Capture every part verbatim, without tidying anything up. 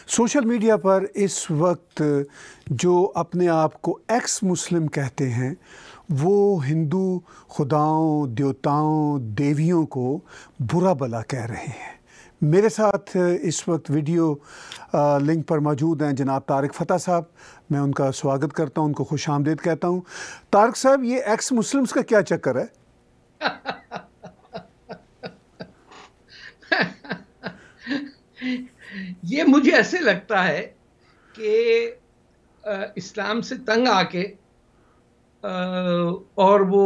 Social media پر اس وقت جو اپنے آپ کو ایکس مسلم کہتے ہیں وہ ہندو خداؤں، دیوتاؤں، دیویوں کو برا بلا کہہ رہے ہیں۔ میرے ساتھ اس وقت ویڈیو لنک پر موجود ہیں جناب طارق فتح صاحب۔ میں ان کا سواگت کرتا ہوں، ان کو خوش آمدید کہتا ہوں۔ طارق صاحب، یہ ایکس مسلمز کا کیا چکر ہے؟ یہ مجھے ایسے لگتا ہے کہ اسلام سے تنگ آ کے اور وہ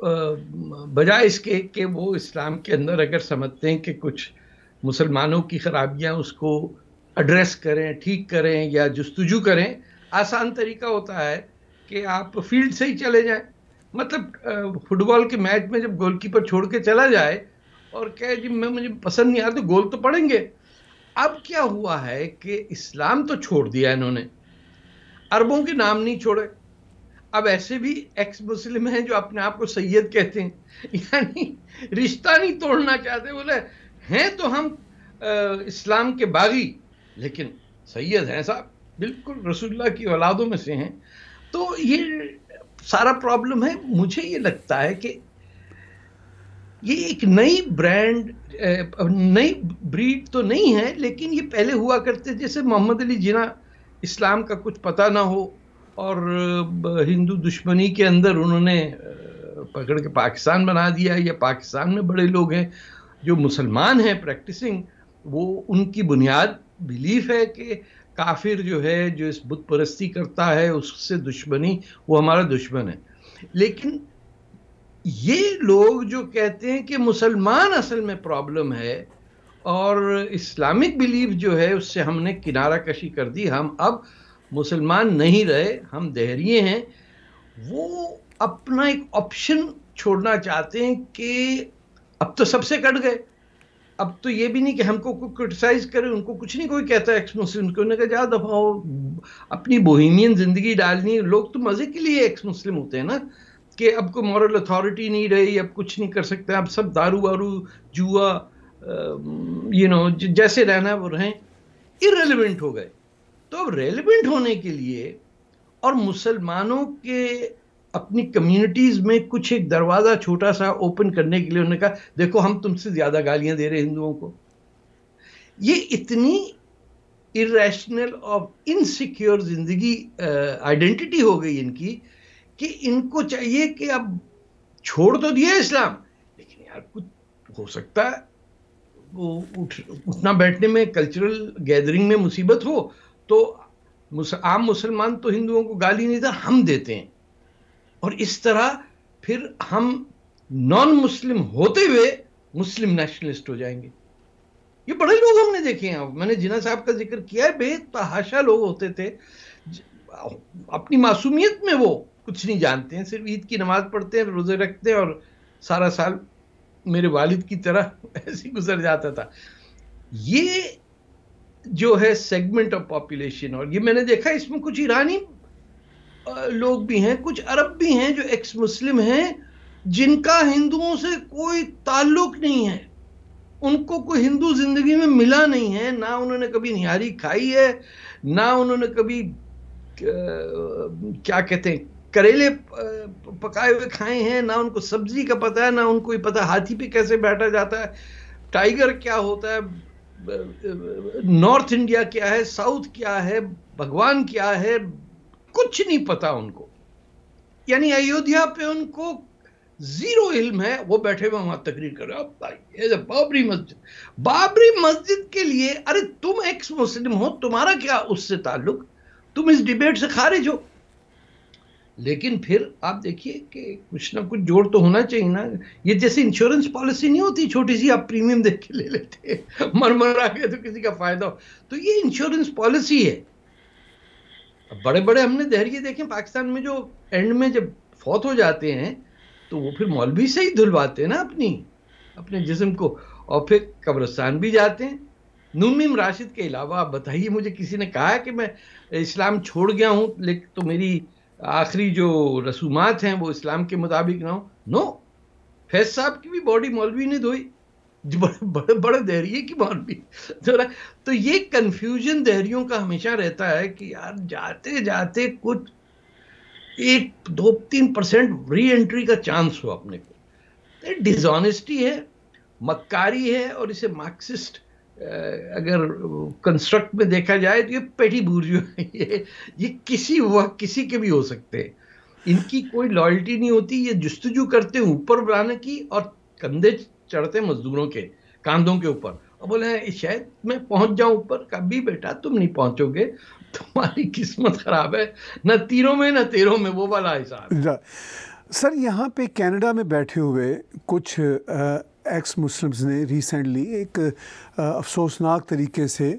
بجائے اس کے کہ وہ اسلام کے اندر اگر سمجھتے ہیں کہ کچھ مسلمانوں کی خرابیاں اس کو ایڈریس کریں، ٹھیک کریں یا جستجو کریں، آسان طریقہ ہوتا ہے کہ آپ فیلڈ سے ہی چلے جائیں۔ مطلب فٹ بال کے میچ میں جب گول کیپر چھوڑ کے چلا جائے اور کہے جی میں مجھے پسند نہیں آ تو گول تو پڑیں گے۔ اب کیا ہوا ہے کہ اسلام تو چھوڑ دیا انہوں نے، عربوں کے نام نہیں چھوڑے۔ اب ایسے بھی ایکس مسلم ہیں جو اپنے آپ کو سید کہتے ہیں، یعنی رشتہ نہیں توڑنا چاہتے، بولے ہیں تو ہم اسلام کے باغی لیکن سید ہیں صاحب، بالکل رسول اللہ کی اولادوں میں سے ہیں۔ تو یہ سارا پرابلم ہے۔ مجھے یہ لگتا ہے کہ یہ ایک نئی برانڈ، نئی بریڈ تو نہیں ہے، لیکن یہ پہلے ہوا کرتے جیسے محمد علی جناح، اسلام کا کچھ پتہ نہ ہو اور ہندو دشمنی کے اندر انہوں نے پکڑ کے پاکستان بنا دیا، یا پاکستان میں بڑے لوگ ہیں جو مسلمان ہیں پریکٹسنگ، وہ ان کی بنیاد بیلیف ہے کہ کافر جو ہے جو اس بت پرستی کرتا ہے اس سے دشمنی، وہ ہمارا دشمن ہے۔ لیکن یہ لوگ جو کہتے ہیں کہ مسلمان اصل میں پرابلم ہے اور اسلامک بیلیف جو ہے اس سے ہم نے کنارہ کشی کر دی، ہم اب مسلمان نہیں رہے، ہم دہریے ہیں، وہ اپنا ایک آپشن چھوڑنا چاہتے ہیں کہ اب تو سب سے کٹ گئے۔ اب تو یہ بھی نہیں کہ ہم کو کوئی کرٹیسائز کرے، ان کو کچھ نہیں کوئی کہتا ہے ایکس مسلم کو، انہوں نے کہا جا دفعہ ہو، اپنی بوہیمین زندگی ڈالنی۔ لوگ تو مزے کے لیے ایکس مسلم ہوتے ہیں نا، کہ اب کوئی مورل اتھارٹی نہیں رہی، اب کچھ نہیں کر سکتے، اب سب دارو وارو جوا یو نو جیسے رہنا وہ رہیں، irrelevant ہو گئے۔ تو اب ریلیونٹ ہونے کے لیے اور مسلمانوں کے اپنی کمیونٹیز میں کچھ ایک دروازہ چھوٹا سا اوپن کرنے کے لیے انہوں نے کہا دیکھو ہم تم سے زیادہ گالیاں دے رہے ہندوؤں کو۔ یہ اتنی irrational اور انسیکیور زندگی آئیڈینٹی ہو گئی ان کی کہ ان کو چاہیے کہ اب چھوڑ تو دیا اسلام، لیکن یار کچھ ہو سکتا ہے وہ اٹھنا بیٹھنے میں، کلچرل گیدرنگ میں مصیبت ہو تو عام مسلمان تو ہندوؤں کو گالی نہیں دیتا، ہم دیتے ہیں، اور اس طرح پھر ہم نان مسلم ہوتے ہوئے مسلم نیشنلسٹ ہو جائیں گے۔ یہ بڑے لوگ ہم نے دیکھے ہیں، میں نے جناح صاحب کا ذکر کیا ہے، بے تحاشا لوگ ہوتے تھے، اپنی معصومیت میں وہ کچھ نہیں جانتے ہیں، صرف عید کی نماز پڑھتے ہیں، روزے رکھتے ہیں، اور سارا سال میرے والد کی طرح ایسے گزر جاتا تھا۔ یہ جو ہے سیگمنٹ آف پاپولیشن، اور یہ میں نے دیکھا اس میں کچھ ایرانی لوگ بھی ہیں، کچھ عرب بھی ہیں جو ایکس مسلم ہیں، جن کا ہندوؤں سے کوئی تعلق نہیں ہے، ان کو کوئی ہندو زندگی میں ملا نہیں ہے، نہ انہوں نے کبھی نہاری کھائی ہے، نہ انہوں نے کبھی کیا کہتے ہیں کریلے پکائے ہوئے کھائے ہیں، نہ ان کو سبزی کا پتہ ہے، نہ ان کو پتہ ہاتھی پہ کیسے بیٹھا جاتا ہے، ٹائیگر کیا ہوتا ہے، نارتھ انڈیا کیا ہے، ساؤتھ کیا ہے، بھگوان کیا ہے، کچھ نہیں پتا ان کو۔ یعنی ایودھیا پہ ان کو زیرو علم ہے، وہ بیٹھے ہوئے وہاں تقریر کر رہے ہیں بابری مسجد، بابری مسجد کے لیے ارے تم ایکس مسلم ہو، تمہارا کیا اس سے تعلق، تم اس ڈیبیٹ سے خارج ہو۔ لیکن پھر آپ دیکھیے کہ کچھ نہ کچھ جوڑ تو ہونا چاہیے نا۔ یہ جیسے انشورنس پالیسی نہیں ہوتی چھوٹی سی، آپ پریمیم دیکھ کے لے لیتے ہیں، مر مر آ گئے تو کسی کا فائدہ ہو، تو یہ انشورنس پالیسی ہے۔ بڑے بڑے ہم نے دہریے دیکھیں پاکستان میں، جو اینڈ میں جب فوت ہو جاتے ہیں تو وہ پھر مولوی سے ہی دھلواتے ہیں نا اپنی اپنے جسم کو، اور پھر قبرستان بھی جاتے ہیں۔ نعیم راشد کے علاوہ آپ بتائیے مجھے کسی نے کہا ہے کہ میں اسلام چھوڑ گیا ہوں لیکن تو میری آخری جو رسومات ہیں وہ اسلام کے مطابق نہ ہو؟ نو، فیض صاحب کی بھی باڈی مولوی نے دھوئی، بڑے بڑے بڑے دہریے کی مولوی. تو یہ کنفیوژن دہریوں کا ہمیشہ رہتا ہے کہ یار جاتے جاتے کچھ ایک دو تین پرسینٹ ری انٹری کا چانس ہو اپنے کو. ڈس آنیسٹی ہے, مکاری ہے, اور اسے مارکسسٹ اگر کنسٹرکٹ میں دیکھا جائے تو یہ پیٹی بورژوا ہے. یہ یہ کسی وقت کسی کے بھی ہو سکتے ہیں. ان کی کوئی لائلٹی نہیں ہوتی. یہ جستجو کرتے ہیں اوپر بڑھانے کی اور کندھے چڑھتے مزدوروں کے کاندھوں کے اوپر اور بولے ہیں شاید میں پہنچ جاؤں اوپر. کبھی بیٹا تم نہیں پہنچو گے, تمہاری قسمت خراب ہے. نہ تیروں میں نہ تیروں میں, وہ والا حساب. سر یہاں پہ کینیڈا میں بیٹھے ہوئے کچھ ایکس مسلمز نے ریسنٹلی ایک افسوسناک طریقے سے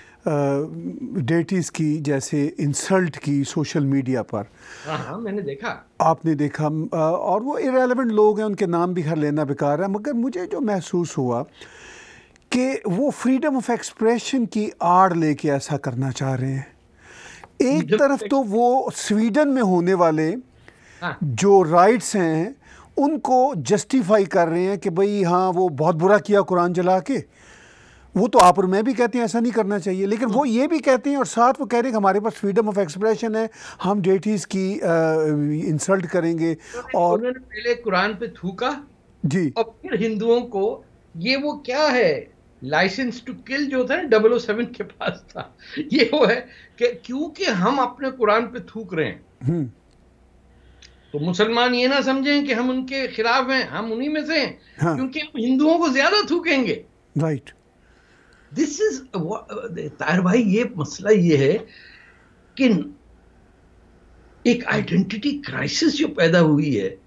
ڈیٹیز کی جیسے انسلٹ کی سوشل میڈیا پر. ہاں ہاں میں نے دیکھا. آپ نے دیکھا, اور وہ ایریلیونٹ لوگ ہیں, ان کے نام بھی گھر لینا بیکار ہے, مگر مجھے جو محسوس ہوا کہ وہ فریڈم آف ایکسپریشن کی آڑ لے کے ایسا کرنا چاہ رہے ہیں. ایک طرف تو وہ سویڈن میں ہونے والے جو رائٹس ہیں ان کو جسٹیفائی کر رہے ہیں کہ بھئی ہاں وہ بہت برا کیا قرآن جلا کے, وہ تو آپ اور میں بھی کہتے ہیں ایسا نہیں کرنا چاہیے, لیکن وہ یہ بھی کہتے ہیں اور ساتھ وہ کہہ رہے ہیں کہ ہمارے پاس فریڈم آف ایکسپریشن ہے, ہم ڈیٹیز کی انسلٹ کریں گے. اور انہوں نے پہلے قرآن پہ تھوکا جی, اور پھر ہندوؤں کو یہ وہ کیا ہے لائسنس ٹو کل جو تھا نا ڈبل او سیون کے پاس تھا, یہ وہ ہے کہ کیونکہ ہم اپنے قرآن پہ تھوک رہے ہیں تو مسلمان یہ نہ سمجھیں کہ ہم ان کے خلاف ہیں, ہم انہی میں سے ہیں کیونکہ ہم ہندوؤں کو زیادہ تھوکیں گے. رائٹ. دس از طاہر بھائی, یہ مسئلہ یہ ہے کہ ایک آئیڈینٹی کرائسس جو پیدا ہوئی ہے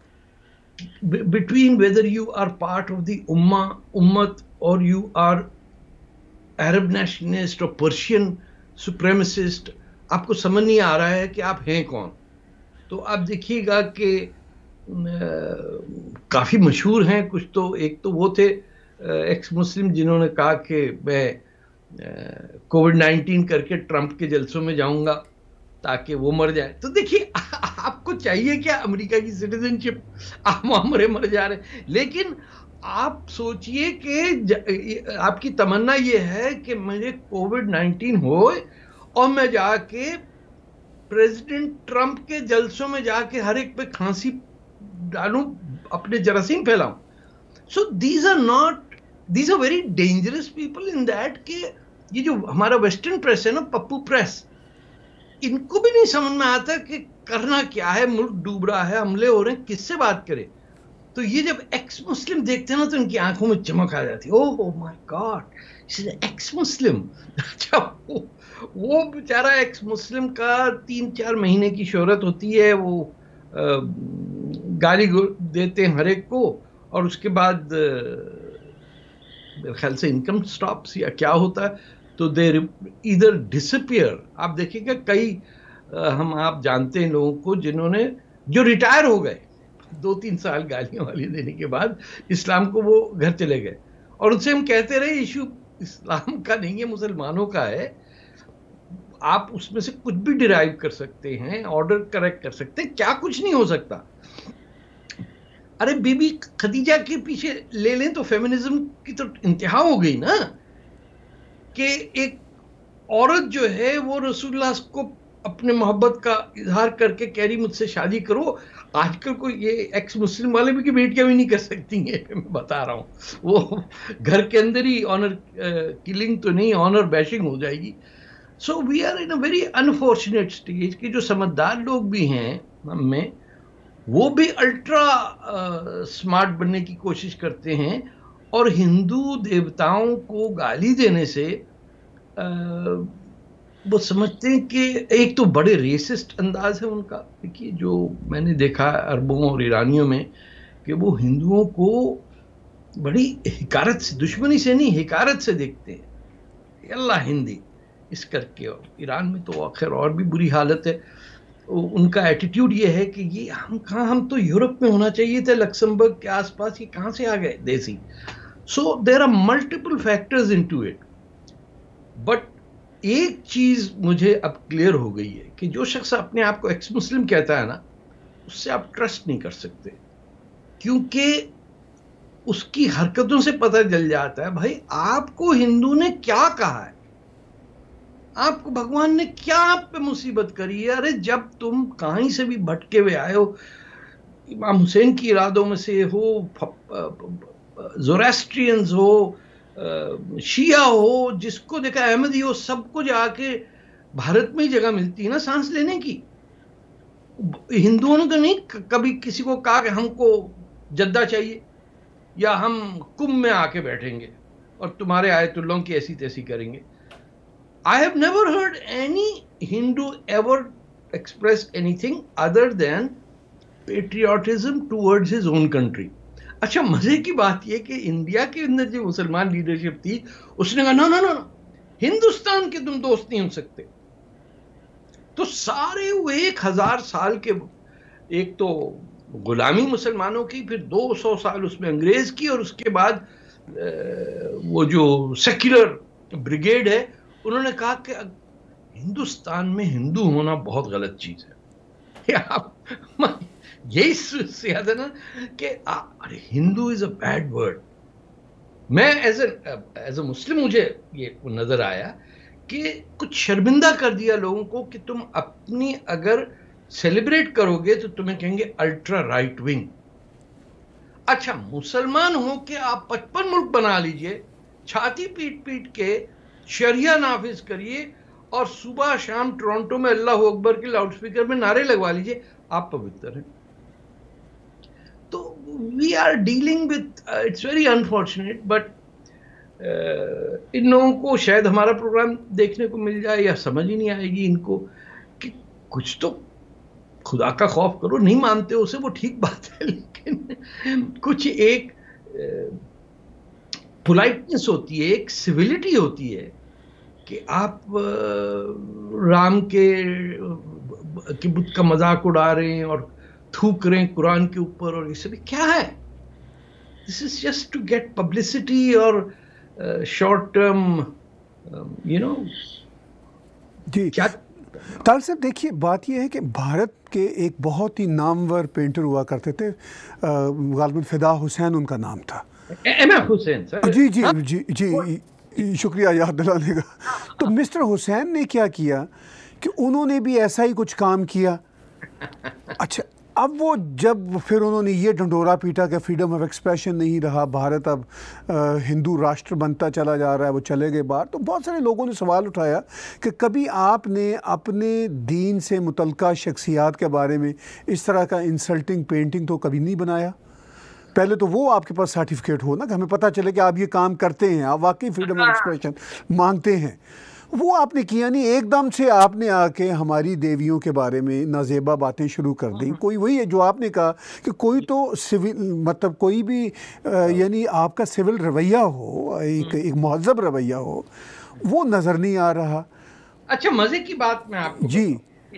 between whether you are part of the امہ امت اور یو آر عرب نیشنلسٹ اور پرشین سپریمسسٹ. آپ کو سمجھ نہیں آ رہا ہے کہ آپ ہیں کون. تو آپ دیکھیے گا کہ کافی مشہور ہیں کچھ تو, ایک تو وہ تھے ایکس مسلم جنہوں نے کہا کہ میں کووڈ نائنٹین کر کے ٹرمپ کے جلسوں میں جاؤں گا تاکہ وہ مر جائے. تو دیکھیے آپ کو چاہیے کیا امریکہ کی سٹیزن شپ, آپ مرے مر جا رہے ہیں. لیکن آپ سوچئے کہ آپ کی تمنا یہ ہے کہ مجھے کووڈ نائنٹین ہو اور میں جا کے پریزیڈنٹ ٹرمپ کے جلسوں میں جا کے ہر ایک پہ کھانسی ڈالوں, اپنے جراثیم پھیلاؤں. So these are not, these are very dangerous people in that کہ یہ جو ہمارا ویسٹرن پریس ہے نا, پپو پریس, ان کو بھی نہیں سمجھ میں آتا کہ کرنا کیا ہے. ملک ڈوب رہا ہے, حملے ہو رہے ہیں, کس سے بات کرے. تو یہ جب ایکس مسلم دیکھتے ہیں نا تو ان کی آنکھوں میں چمک آ جاتی ہے. Oh my God, ex Muslim. اچھا وہ بیچارہ ایکس مسلم کا تین چار مہینے کی شہرت ہوتی ہے, وہ گالی دیتے ہیں ہر ایک کو, اور اس کے بعد میرے خیال سے انکم سٹاپس یا کیا ہوتا ہے تو دے ادھر ڈسپیئر. آپ دیکھیں گا کئی ہم آپ جانتے ہیں لوگوں کو جنہوں نے جو ریٹائر ہو گئے دو تین سال گالیاں والی دینے کے بعد اسلام کو, وہ گھر چلے گئے اور ان سے ہم کہتے رہے ایشو اسلام کا نہیں ہے, مسلمانوں کا ہے. آپ اس میں سے کچھ بھی ڈرائیو کر سکتے ہیں, آرڈر کریکٹ کر سکتے ہیں, کیا کچھ نہیں ہو سکتا. ارے بی بی خدیجہ کے پیچھے لے لیں تو فیمنزم کی تو انتہا ہو گئی نا, کہ ایک عورت جو ہے وہ رسول اللہ کو اپنے محبت کا اظہار کر کے کہہ رہی مجھ سے شادی کرو. آج کل کو یہ ایکس مسلم والے بھی کی بیٹیاں بھی نہیں کر سکتی ہیں, میں بتا رہا ہوں. وہ گھر کے اندر ہی آنر کلنگ تو نہیں, آنر بیشنگ ہو جائے گی. So we are in a very unfortunate stage کہ جو سمجھدار لوگ بھی ہیں ہم میں, وہ بھی الٹرا سمارٹ بننے کی کوشش کرتے ہیں, اور ہندو دیوتاؤں کو گالی دینے سے وہ سمجھتے ہیں کہ ایک تو بڑے ریسسٹ انداز ہے ان کا. دیکھیے جو میں نے دیکھا عربوں اور ایرانیوں میں کہ وہ ہندوؤں کو بڑی حکارت سے, دشمنی سے نہیں حکارت سے دیکھتے ہیں, اللہ ہندی اس کر کے. اور ایران میں تو آخر اور بھی بری حالت ہے. ان کا ایٹیٹیوڈ یہ ہے کہ یہ ہم کہاں, ہم تو یورپ میں ہونا چاہیے تھے, لکسمبرگ کے آس پاس, یہ کہاں سے آ گئے دیسی. So there are multiple factors into it. But ایک چیز مجھے اب کلیئر ہو گئی ہے کہ جو شخص اپنے آپ کو ایکس مسلم کہتا ہے نا, اس سے آپ ٹرسٹ نہیں کر سکتے, کیونکہ اس کی حرکتوں سے پتہ چل جاتا ہے بھائی آپ کو ہندو نے کیا کہا ہے, آپ کو بھگوان نے کیا آپ پہ مصیبت کری ہے. ارے جب تم کہیں سے بھی بھٹکے ہوئے آئے ہو, امام حسین کی ارادوں میں سے ہو, زوریسٹرینز ہو, شیعہ ہو, جس کو دیکھا احمدی ہو, سب کو جا کے بھارت میں ہی جگہ ملتی ہے نا سانس لینے کی. ہندوؤں نے تو نہیں کبھی کسی کو کہا کہ ہم کو جدہ چاہیے یا ہم کمبھ میں آ کے بیٹھیں گے اور تمہارے آیت اللہ کی ایسی تیسی کریں گے. I have never heard any Hindu ever express anything other than patriotism towards his own country. اچھا مزے کی بات یہ کہ انڈیا کے اندر جو مسلمان لیڈرشپ تھی اس نے کہا نا نا نا ہندوستان کے تم دوست نہیں ہو سکتے. تو سارے وہ ایک ہزار سال کے, ایک تو غلامی مسلمانوں کی, پھر دو سو سال اس میں انگریز کی, اور اس کے بعد وہ جو سیکولر بریگیڈ ہے انہوں نے کہا کہ ہندوستان میں ہندو ہونا بہت غلط چیز ہے. یہی سیاست ہے نا کہ ارے Hindu is a bad word. میں as a as a Muslim مجھے یہ نظر آیا کہ کچھ شرمندہ کر دیا لوگوں کو کہ تم اپنی اگر سیلیبریٹ کرو گے تو تمہیں کہیں گے الٹرا رائٹ ونگ. اچھا مسلمان ہو کہ آپ پچپن ملک بنا لیجئے, چھاتی پیٹ پیٹ کے شریعہ نافذ کریے اور صبح شام ٹورانٹو میں اللہ اکبر کے لاؤڈ سپیکر میں نعرے لگوا لیجئے, آپ پوتر ہیں. تو we are dealing with, it's very unfortunate, but ان لوگوں کو شاید ہمارا پروگرام دیکھنے کو مل جائے یا سمجھ ہی نہیں آئے گی ان کو کہ کچھ تو خدا کا خوف کرو. نہیں مانتے اسے وہ ٹھیک بات ہے, لیکن کچھ ایک پولائٹنس ہوتی ہے, ایک سویلٹی ہوتی ہے کہ آپ رام کے بت کا مذاق اڑا رہے ہیں اور تھوک رہے ہیں قرآن کے اوپر, اور یہ سب کیا ہے؟ This is just to get publicity اور شارٹ ٹرم یو نو. جی کیا طاہر صاحب دیکھیے بات یہ ہے کہ بھارت کے ایک بہت ہی نامور پینٹر ہوا کرتے تھے, غالباً فدا حسین ان کا نام تھا. ایم ایف حسین سر. جی جی جی جی شکریہ یاد دلانے کا. تو مسٹر حسین نے کیا کیا کہ انہوں نے بھی ایسا ہی کچھ کام کیا. اچھا اب وہ جب پھر انہوں نے یہ ڈنڈورا پیٹا کہ فریڈم آف ایکسپریشن نہیں رہا, بھارت اب ہندو راشٹر بنتا چلا جا رہا ہے, وہ چلے گئے باہر, تو بہت سارے لوگوں نے سوال اٹھایا کہ کبھی آپ نے اپنے دین سے متعلقہ شخصیات کے بارے میں اس طرح کا انسلٹنگ پینٹنگ تو کبھی نہیں بنایا؟ پہلے تو وہ آپ کے پاس سرٹیفکیٹ ہو نا کہ ہمیں پتہ چلے کہ آپ یہ کام کرتے ہیں, آپ واقعی فریڈم آف ایکسپریشن مانگتے ہیں. وہ آپ نے کیا نہیں, ایک دم سے آپ نے آ کے ہماری دیویوں کے بارے میں نازیبا باتیں شروع کر دیں. کوئی وہی ہے جو آپ نے کہا کہ کوئی تو سول مطلب کوئی بھی یعنی آپ کا سول رویہ ہو, ایک ایک مہذب رویہ ہو, وہ نظر نہیں آ رہا. اچھا مزے کی بات میں آپ کو جی,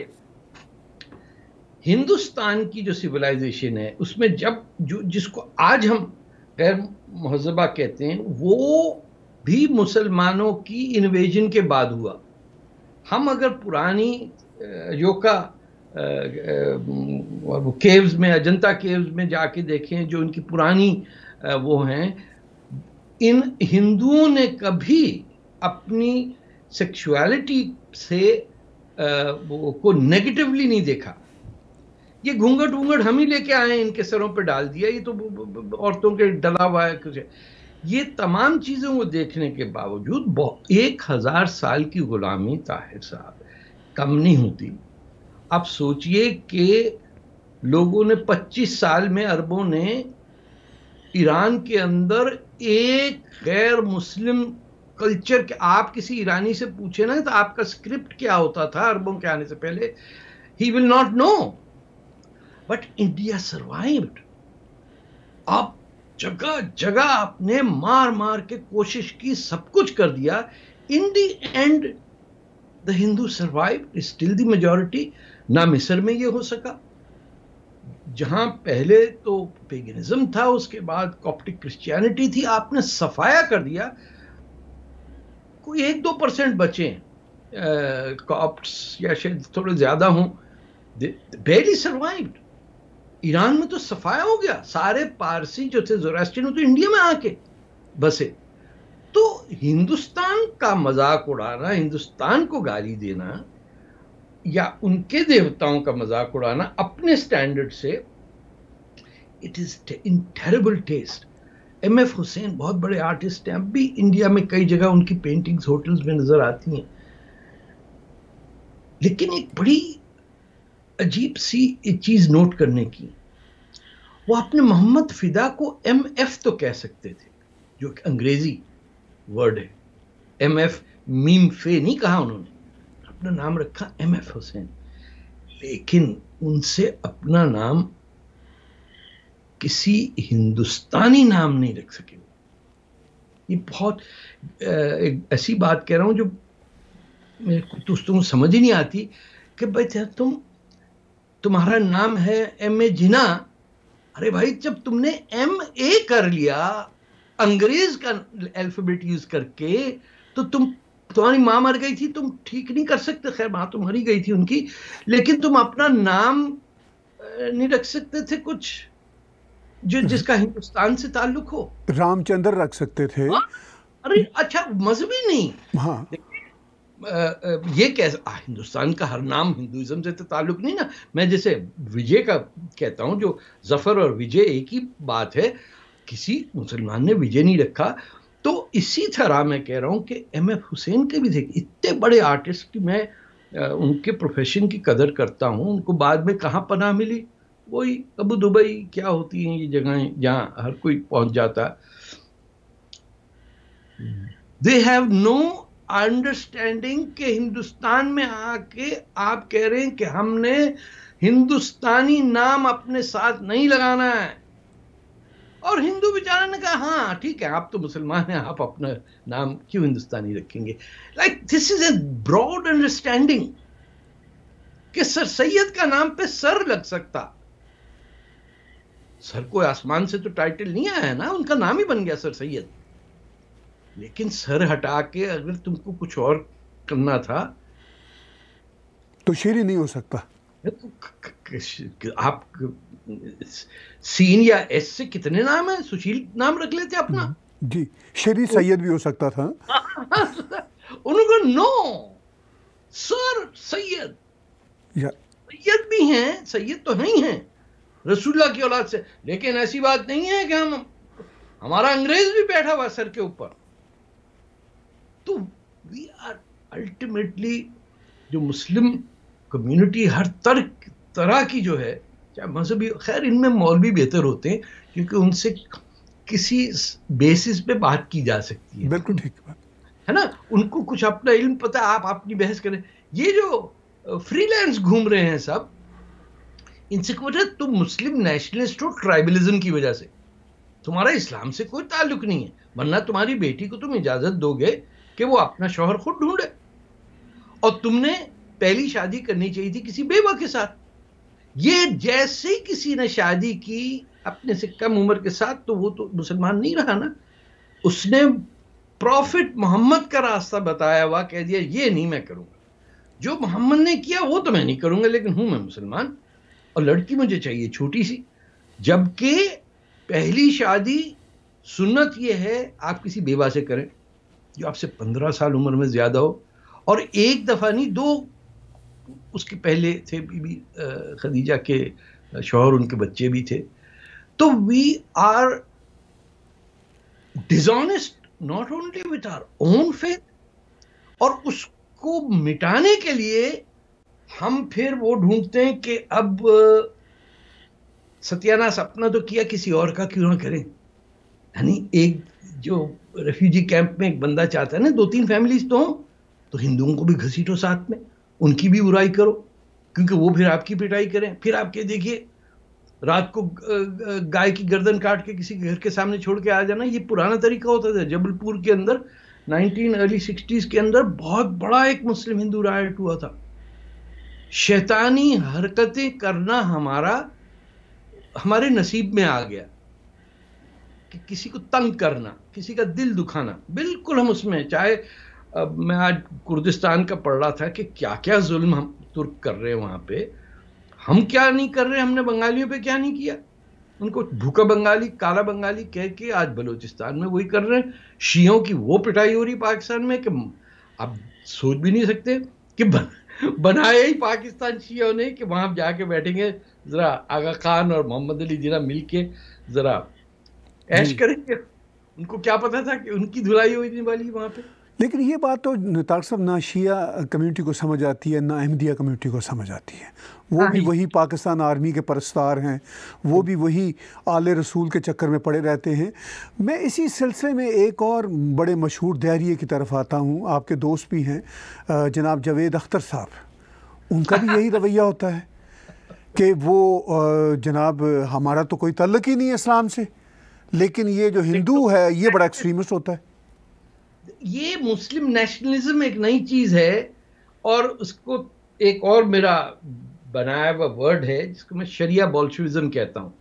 ہندوستان کی جو سویلائزیشن ہے اس میں جب جو جس کو آج ہم غیر مہذبہ کہتے ہیں وہ بھی مسلمانوں کی انویژن کے بعد ہوا. ہم اگر پرانی یوکا کیوز میں, اجنتا کیوز میں جا کے دیکھیں جو ان کی پرانی وہ ہیں, ان ہندوؤں نے کبھی اپنی سیکشوالٹی سے کو نیگیٹیولی نہیں دیکھا. یہ گھونگٹ وونگٹ ہم ہی لے کے آئے ہیں, ان کے سروں پہ ڈال دیا, یہ تو عورتوں کے ڈلا ہوا ہے کچھ. یہ تمام چیزیں وہ دیکھنے کے باوجود ایک ہزار سال کی غلامی طاہر صاحب کم نہیں ہوتی. آپ سوچئے کہ لوگوں نے پچیس سال میں عربوں نے ایران کے اندر ایک غیر مسلم کلچر کے, آپ کسی ایرانی سے پوچھیں نا تو آپ کا اسکرپٹ کیا ہوتا تھا عربوں کے آنے سے پہلے, he will not know. But India survived. آپ جگہ جگہ آپ نے مار مار کے کوشش کی, سب کچھ کر دیا. In the end, the Hindu survived, is still the majority. نہ مصر میں یہ ہو سکا جہاں پہلے تو پیگنزم تھا, اس کے بعد کاپٹک کرسچینٹی تھی, آپ نے صفایا کر دیا. کوئی ایک دو پرسنٹ بچے کاپٹس یا شاید تھوڑے زیادہ ہوں, barely survived. ایران میں تو صفایا ہو گیا، سارے پارسی جو تھے زوراسٹرین تو انڈیا میں آ کے بسے. تو ہندوستان کا مذاق اڑانا، ہندوستان کو گالی دینا یا ان کے دیوتاؤں کا مذاق اڑانا اپنے سٹینڈرڈ سے، it is an terrible taste. M F Husain بہت بڑے آرٹسٹ ہیں، اب بھی انڈیا میں کئی جگہ ان کی پینٹنگز ہوٹلز میں نظر آتی ہیں. لیکن ایک بڑی عجیب سی ایک چیز نوٹ کرنے کی، وہ اپنے محمد فدا کو ایم ایف تو کہہ سکتے تھے، جو ایک انگریزی ورڈ ہے. ایم ایف میم فے نہیں کہا انہوں نے، اپنا نام رکھا ایم ایف حسین. لیکن ان سے اپنا نام کسی ہندوستانی نام نہیں رکھ سکے. یہ بہت ایک ایسی بات کہہ رہا ہوں جو میرے کو تم سمجھ ہی نہیں آتی کہ بھائی تم تمہارا نام ہے ایم اے جنا. ارے بھائی جب تم نے ایم اے کر لیا انگریز کا الفابیٹ یوز کر کے، تو تم تمہاری ماں مر گئی تھی، تم ٹھیک نہیں کر سکتے، خیر ماں تو مری گئی تھی ان کی، لیکن تم اپنا نام نہیں رکھ سکتے تھے کچھ جو جس کا ہندوستان سے تعلق ہو. رام چندر رکھ سکتے تھے. ارے اچھا مذہبی نہیں، ہاں یہ کیسا ہندوستان کا ہر نام ہندوازم سے تو تعلق نہیں نا. میں جیسے وجے کا کہتا ہوں، جو ظفر اور وجے ایک ہی بات ہے، کسی مسلمان نے وجے نہیں رکھا. تو اسی طرح میں کہہ رہا ہوں کہ ایم ایف حسین کے بھی تھے اتنے بڑے آرٹسٹ کہ میں ان کے پروفیشن کی قدر کرتا ہوں. ان کو بعد میں کہاں پناہ ملی؟ وہی ابو دبئی کیا ہوتی ہیں یہ جگہیں جہاں ہر کوئی پہنچ جاتا. دے ہیو نو انڈرسٹینڈنگ کہ ہندوستان میں آ کے آپ کہہ رہے ہیں کہ ہم نے ہندوستانی نام اپنے ساتھ نہیں لگانا ہے. اور ہندو بیچارے نے کہا ہاں ٹھیک ہے آپ تو مسلمان ہیں، آپ اپنا نام کیوں ہندوستانی رکھیں گے. Like this is a broad understanding کہ سر سید کا نام پہ سر لگ سکتا. سر کو آسمان سے تو ٹائٹل نہیں آیا ہے نا، ان کا نام ہی بن گیا سر سید. لیکن سر ہٹا کے اگر تم کو کچھ اور کرنا تھا تو شیری نہیں ہو سکتا. آپ سین یا ایس سے کتنے نام ہیں، سشیل نام رکھ لیتے اپنا. جی شیری سید بھی ہو سکتا تھا. انہوں کو نو سر سید، سید بھی ہیں، سید تو نہیں ہیں رسول اللہ کی اولاد سے. لیکن ایسی بات نہیں ہے کہ ہم ہمارا انگریز بھی بیٹھا ہوا سر کے اوپر. تو وی آر الٹیمیٹلی جو مسلم کمیونٹی ہر طرح کی جو ہے، چاہے مذہبی، خیر ان میں مولوی بہتر ہوتے ہیں کیونکہ ان سے کسی بیسس پہ بات کی جا سکتی ہے. بالکل ٹھیک بات ہے نا، ان کو کچھ اپنا علم پتہ، آپ اپنی بحث کریں. یہ جو فری لینس گھوم رہے ہیں سب، ان سے کچھ ہے تم مسلم نیشنلسٹ ہو ٹرائبلزم کی وجہ سے، تمہارا اسلام سے کوئی تعلق نہیں ہے. ورنہ تمہاری بیٹی کو تم اجازت دو گے کہ وہ اپنا شوہر خود ڈھونڈے، اور تم نے پہلی شادی کرنی چاہیے تھی کسی بیوہ کے ساتھ. یہ جیسے ہی کسی نے شادی کی اپنے سے کم عمر کے ساتھ، تو وہ تو مسلمان نہیں رہا نا. اس نے پروفٹ محمد کا راستہ بتایا ہوا، کہہ دیا یہ نہیں میں کروں گا، جو محمد نے کیا وہ تو میں نہیں کروں گا، لیکن ہوں میں مسلمان، اور لڑکی مجھے چاہیے چھوٹی سی. جبکہ پہلی شادی سنت یہ ہے آپ کسی بیوہ سے کریں جو آپ سے پندرہ سال عمر میں زیادہ ہو، اور ایک دفعہ نہیں، دو اس کے پہلے تھے بی بی خدیجہ کے شوہر، ان کے بچے بھی تھے. تو we are dishonest not only with our own faith, اور اس کو مٹانے کے لیے ہم پھر وہ ڈھونڈتے ہیں کہ اب ستیاناس اپنا تو کیا، کسی اور کا کیوں نہ کریں. یعنی ایک جو ریفیوجی کیمپ میں ایک بندہ چاہتا ہے نا دو تین فیملیز تو ہوں، تو ہندوؤں کو بھی گھسیٹو ساتھ میں، ان کی بھی برائی کرو، کیونکہ وہ پھر آپ کی پٹائی کریں. پھر آپ کے دیکھیے رات کو گائے کی گردن کاٹ کے کسی گھر کے سامنے چھوڑ کے آ جانا، یہ پرانا طریقہ ہوتا تھا. جبل پور کے اندر نائنٹین ارلی سکسٹیز کے اندر بہت بڑا ایک مسلم ہندو رائٹ ہوا تھا. شیطانی حرکتیں کرنا ہمارا ہمارے نصیب میں آ گیا کہ کسی کو تنگ کرنا، کسی کا دل دکھانا. بالکل ہم اس میں، چاہے میں آج کردستان کا پڑھ رہا تھا کہ کیا کیا ظلم ہم ترک کر رہے ہیں وہاں پہ، ہم کیا نہیں کر رہے, ہم نے بنگالیوں پہ کیا نہیں کیا. ان کو بھوکا بنگالی, کالا بنگالی کہہ کے آج بلوچستان میں وہی کر رہے ہیں. شیعوں کی وہ پٹائی ہو رہی پاکستان میں کہ آپ سوچ بھی نہیں سکتے کہ بنایا ہی پاکستان شیعوں نے کہ وہاں جا کے بیٹھیں گے ذرا آغا خان اور محمد علی جناح مل کے ذرا ایش کریں گے. ان کو کیا پتا تھا کہ ان کی دھلائی ہونے والی وہاں پہ. لیکن یہ بات تو طارق صاحب نہ شیعہ کمیونٹی کو سمجھ آتی ہے نہ احمدیہ کمیونٹی کو سمجھ آتی ہے. وہ بھی وہی پاکستان آرمی کے پرستار ہیں, وہ بھی وہی آل رسول کے چکر میں پڑے رہتے ہیں. میں اسی سلسلے میں ایک اور بڑے مشہور دہریے کی طرف آتا ہوں, آپ کے دوست بھی ہیں جناب جاوید اختر صاحب. ان کا بھی یہی رویہ ہوتا ہے کہ وہ جناب ہمارا تو کوئی تعلق ہی نہیں ہے اسلام سے, لیکن یہ جو ہندو ہے یہ بڑا ایکسٹریمسٹ ہوتا ہے. یہ مسلم نیشنلزم ایک نئی چیز ہے, اور اس کو ایک اور میرا بنایا ہوا ورڈ ہے جس کو میں شریعہ بولشوازم کہتا ہوں.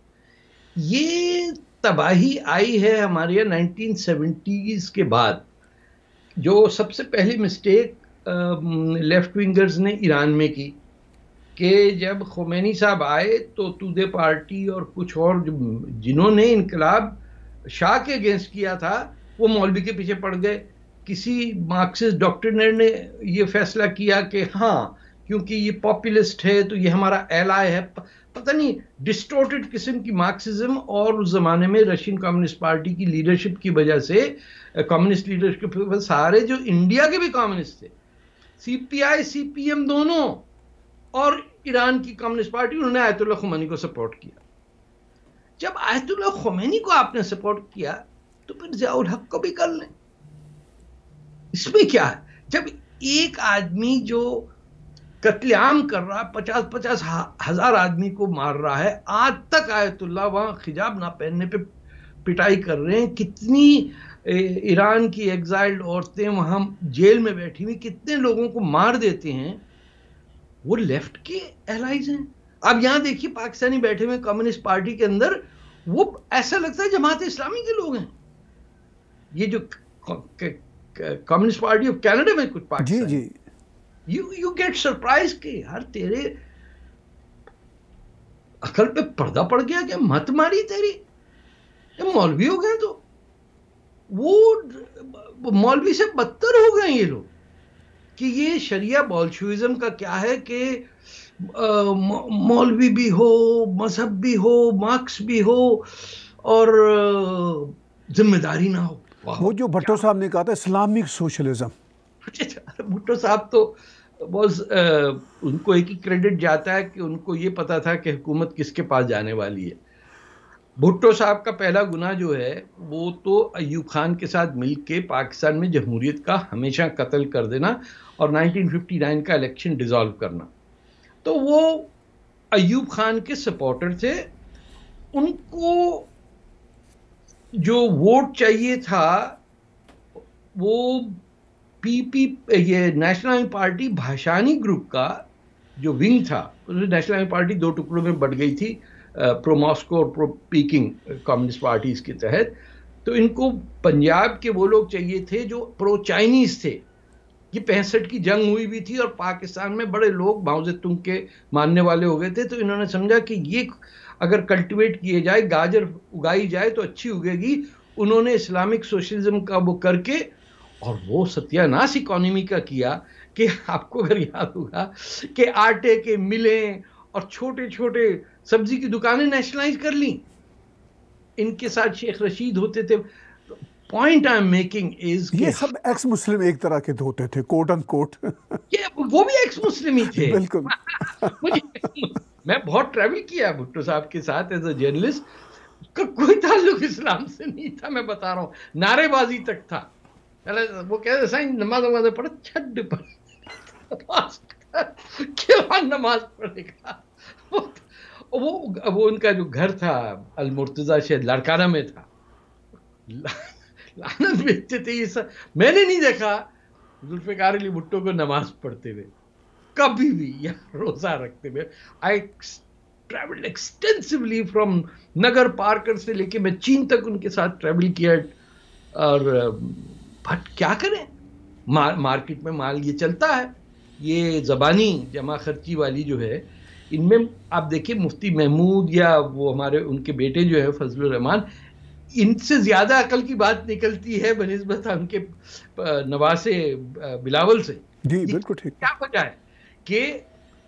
یہ تباہی آئی ہے ہمارے یہاں نائنٹین سیونٹیز کے بعد. جو سب سے پہلی مسٹیک لیفٹ ونگرز نے ایران میں کی کہ جب خمینی صاحب آئے تو تودے پارٹی اور کچھ اور جنہوں نے انقلاب شاہ کے اگینسٹ کیا تھا وہ مولوی کے پیچھے پڑ گئے. کسی مارکسسٹ ڈاکٹرنر نے یہ فیصلہ کیا کہ ہاں کیونکہ یہ پاپولسٹ ہے تو یہ ہمارا ایلائے ہے. پتہ نہیں ڈسٹورٹڈ قسم کی مارکسزم. اور اس زمانے میں رشین کمیونسٹ پارٹی کی لیڈرشپ کی وجہ سے, کمیونسٹ لیڈرشپ سارے جو انڈیا کے بھی کمیونسٹ تھے, سی پی آئی سی پی ایم دونوں اور ایران کی کمیونسٹ پارٹی, انہوں نے آیت اللہ خمینی کو سپورٹ کیا. جب آیت اللہ خمینی کو آپ نے سپورٹ کیا تو پھر ضیاء الحق کو بھی کر لیں. اس میں کیا ہے؟ جب ایک آدمی جو قتل عام کر رہا ہے, پچاس پچاس ہزار آدمی کو مار رہا ہے, آج تک آیت اللہ وہاں حجاب نہ پہننے پہ پٹائی کر رہے ہیں. کتنی ایران کی ایگزائلڈ عورتیں وہاں جیل میں بیٹھی ہوئی, کتنے لوگوں کو مار دیتے ہیں. وہ لیفٹ کے الائز ہیں. اب یہاں دیکھیے پاکستانی بیٹھے ہوئے کمیونسٹ پارٹی کے اندر, وہ ایسا لگتا ہے جماعت اسلامی کے لوگ ہیں. یہ جو کمیونسٹ پارٹی آف کینیڈا میں کچھ پاکستان, جی جی یو یو گیٹ سرپرائز کہ یار تیرے عقل پہ پردہ پڑ گیا کہ مت ماری تیری, یہ مولوی ہو گئے. تو وہ مولوی سے بدتر ہو گئے یہ لوگ کہ یہ شریعہ بولشوازم کا کیا ہے کہ مولوی بھی ہو, مذہب بھی ہو, مارکس بھی ہو, اور ذمہ داری نہ ہو. وہ جو بھٹو صاحب نے کہا تھا اسلامک سوشلزم. بھٹو صاحب تو بس ان کو ایک ہی کریڈٹ جاتا ہے کہ ان کو یہ پتا تھا کہ حکومت کس کے پاس جانے والی ہے. بھٹو صاحب کا پہلا گناہ جو ہے وہ تو ایوب خان کے ساتھ مل کے پاکستان میں جمہوریت کا ہمیشہ قتل کر دینا اور نائنٹین ففٹی نائن کا الیکشن ڈیزالو کرنا. تو وہ ایوب خان کے سپورٹر تھے. ان کو جو ووٹ چاہیے تھا وہ پی پی یہ نیشنل پارٹی بھاشانی گروپ کا جو ونگ تھا, نیشنل پارٹی دو ٹکڑوں میں بٹ گئی تھی, پرو ماسکو اور پرو پیکنگ کمیونسٹ پارٹیز کے تحت. تو ان کو پنجاب کے وہ لوگ چاہیے تھے جو پرو چائنیز تھے. یہ پینسٹھ کی جنگ ہوئی بھی تھی اور پاکستان میں بڑے لوگ ماؤ زے تونگ کے ماننے والے ہو گئے تھے. تو انہوں نے سمجھا کہ یہ اگر کلٹیویٹ کیے جائے, گاجر اگائی جائے تو اچھی اگے گی. انہوں نے اسلامک سوشلزم کا وہ کر کے, اور وہ ستیہ ناش اکانومی کا کیا کہ آپ کو اگر یاد ہوگا کہ آٹے کے ملیں اور چھوٹے چھوٹے سبزی کی دکانیں نیشنلائز کر لیں. ان کے ساتھ شیخ رشید ہوتے تھے. Point I am making is یہ سب ایکس مسلم ایک طرح کے ہوتے تھے, کوٹ ان کوٹ. وہ بھی ایکس مسلم ہی تھے. بالکل. میں بہت ٹریول کیا بھٹو صاحب کے ساتھ ایز اے جرنلسٹ. کا کوئی تعلق اسلام سے نہیں تھا, میں بتا رہا ہوں. نعرے بازی تک تھا. وہ کہتے ہیں سائن نماز نماز پڑھا چھڈ پر کیا نماز پڑھے گا. وہ وہ ان کا جو گھر تھا المرتضیٰ شہید لاڑکانہ میں تھا. لعنت بیچتے تھے یہ سب. میں نے نہیں دیکھا ذوالفقار علی بھٹو کو نماز پڑھتے ہوئے کبھی بھی یا روزہ رکھتے ہوئے. I travelled extensively from Nagar Parkar سے لے کے میں چین تک ان کے ساتھ ٹریول کیا. اور بٹ کیا کریں, مارکیٹ میں مال یہ چلتا ہے. یہ زبانی جمع خرچی والی جو ہے ان میں آپ دیکھیں مفتی محمود یا وہ ہمارے ان کے بیٹے جو ہے فضل الرحمان، ان سے زیادہ عقل کی بات نکلتی ہے بنسبت ان کے نواسے بلاول سے. جی بالکل ٹھیک. کیا وجہ ہے کہ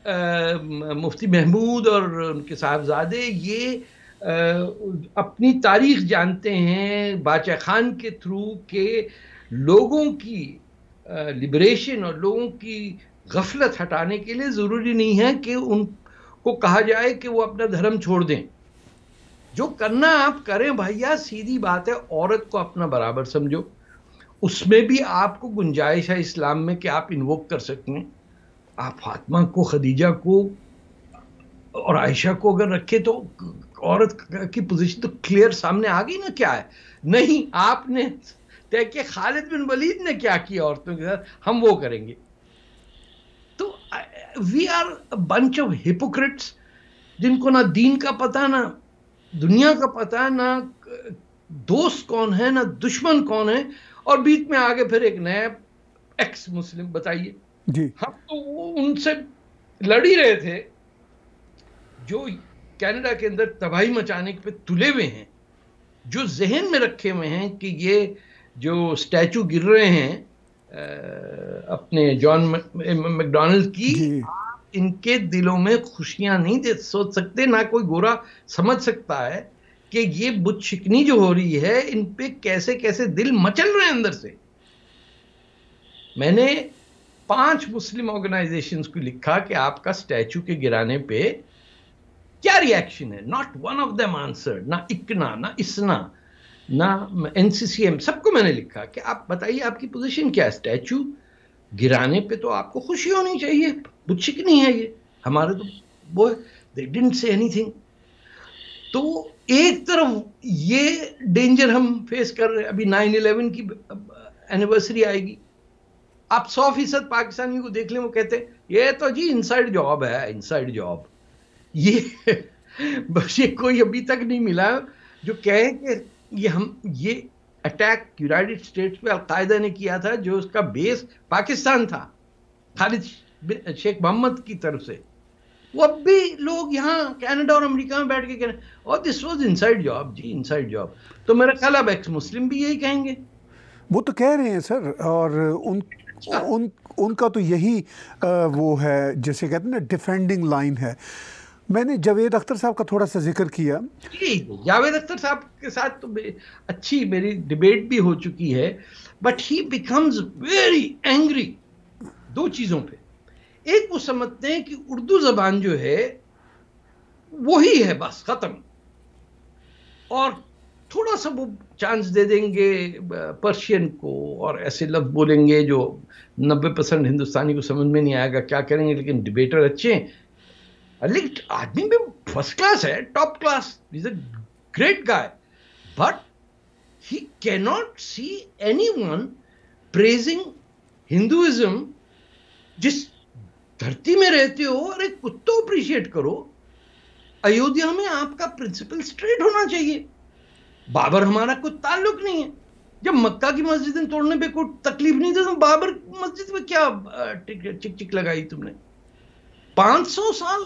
مفتی محمود اور ان کے صاحبزادے یہ اپنی تاریخ جانتے ہیں باچا خان کے تھرو کہ لوگوں کی لبریشن اور لوگوں کی غفلت ہٹانے کے لیے ضروری نہیں ہے کہ ان کو کہا جائے کہ وہ اپنا دھرم چھوڑ دیں. جو کرنا آپ کریں بھائیا، سیدھی بات ہے، عورت کو اپنا برابر سمجھو. اس میں بھی آپ کو گنجائش ہے اسلام میں کہ آپ انووک کر سکتے ہیں. آپ فاطمہ کو، خدیجہ کو اور عائشہ کو اگر رکھے تو عورت کی پوزیشن تو کلیئر سامنے آ گئی نا کیا ہے. نہیں، آپ نے طے کہ خالد بن ولید نے کیا کیا عورتوں کے ساتھ، ہم وہ کریں گے. تو we are bunch of hypocrites جن کو نہ دین کا پتہ، نہ دنیا کا پتہ، نہ دوست کون ہے نہ دشمن کون ہے، اور بیچ میں آگے پھر ایک نیا ایکس مسلم. بتائیے جی ہم تو ان سے لڑ ہی رہے تھے جو کینیڈا کے اندر تباہی مچانے پہ تلے ہوئے ہیں، جو ذہن میں رکھے ہوئے ہیں کہ یہ جو سٹیچو گر رہے ہیں اپنے جان میکڈونلڈ کی، جی. ان کے دلوں میں خوشیاں نہیں دے سوچ سکتے، نہ کوئی گورا سمجھ سکتا ہے کہ یہ بت شکنی جو ہو رہی ہے ان پہ کیسے کیسے دل مچل رہے ہیں اندر سے. میں نے پانچ مسلم آرگنائزیشنز کو لکھا کہ آپ کا سٹیچو کے گرانے پہ کیا ری ایکشن ہے. Not one of them answered, نہ اکنا، نہ اسنا، نہ این سی سی ایم، سب کو میں نے لکھا کہ آپ بتائیے آپ کی پوزیشن کیا ہے. اسٹیچو گرانے پہ تو آپ کو خوشی ہونی چاہیے، بت شکنی ہے یہ. ہمارے تو وہ they didn't say anything. تو ایک طرف یہ ڈینجر ہم فیس کر رہے ہیں. ابھی نائن الیون کی اینیورسری آئے گی، آپ سو فیصد پاکستانی کو دیکھ لیں وہ کہتے ہیں یہ تو جی انسائیڈ جاب ہے، انسائیڈ جاب. یہ بس یہ کوئی ابھی تک نہیں ملا جو کہے کہ یہ ہم یہ اٹیک یونائٹڈ اسٹیٹس پہ القاعدہ نے کیا تھا جو اس کا بیس پاکستان تھا خالد شیخ محمد کی طرف سے. وہ اب بھی لوگ یہاں کینیڈا اور امریکہ میں بیٹھ کے کہہ رہے ہیں اور دس واز انسائیڈ جاب. جی انسائیڈ جاب. تو میرا خیال اب ایکس مسلم بھی یہی کہیں گے. وہ تو کہہ رہے ہیں سر، اور ان ان ان کا تو یہی وہ ہے جیسے کہتے ہیں نا ڈیفینڈنگ لائن ہے. میں نے جاوید اختر صاحب کا تھوڑا سا ذکر کیا. جی جاوید اختر صاحب کے ساتھ تو اچھی میری ڈیبیٹ بھی ہو چکی ہے، but he becomes very angry دو چیزوں پہ. ایک وہ سمجھتے ہیں کہ اردو زبان جو ہے وہی ہے بس ختم، اور تھوڑا سا وہ چانس دے دیں گے پرشین کو اور ایسے لفظ بولیں گے جو نبے پرسنٹ ہندوستانی کو سمجھ میں نہیں آئے گا کیا کریں گے. لیکن ڈیبیٹر اچھے ہیں، لیکن آدمی بھی فرسٹ کلاس ہے، top class, is a great guy, but he کی not see anyone praising Hinduism. جس دھرتی میں رہتے ہو اور ایک کتوں اپریشیٹ کرو. ایودھیا میں آپ کا پرنسپل اسٹریٹ ہونا چاہیے. بابر ہمارا کوئی تعلق نہیں ہے. جب مکہ کی مسجدیں توڑنے پہ کوئی تکلیف نہیں تھی تو بابر مسجد میں کیا چک چک لگائی تم نے؟ پانچ سو سال.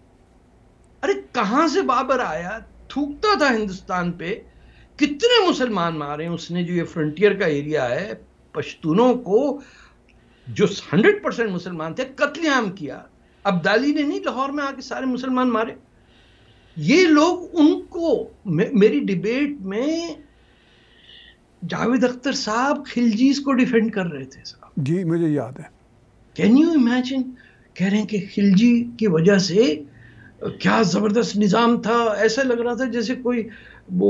ارے کہاں سے بابر آیا؟ تھوکتا تھا ہندوستان پہ. کتنے مسلمان مارے ہیں اس نے. جو یہ فرنٹیئر کا ایریا ہے، پشتونوں کو جو ہنڈریڈ پرسینٹ مسلمان تھے قتل عام کیا. عبدالی نے نہیں، لاہور میں آ کے سارے مسلمان مارے. یہ لوگ ان کو میری ڈیبیٹ میں جاوید اختر صاحب خلجیز کو ڈیفینڈ کر رہے تھے صاحب. جی مجھے یاد ہے. Can you imagine? کہہ رہے ہیں کہ خلجی کی وجہ سے کیا زبردست نظام تھا. ایسا لگ رہا تھا جیسے کوئی وہ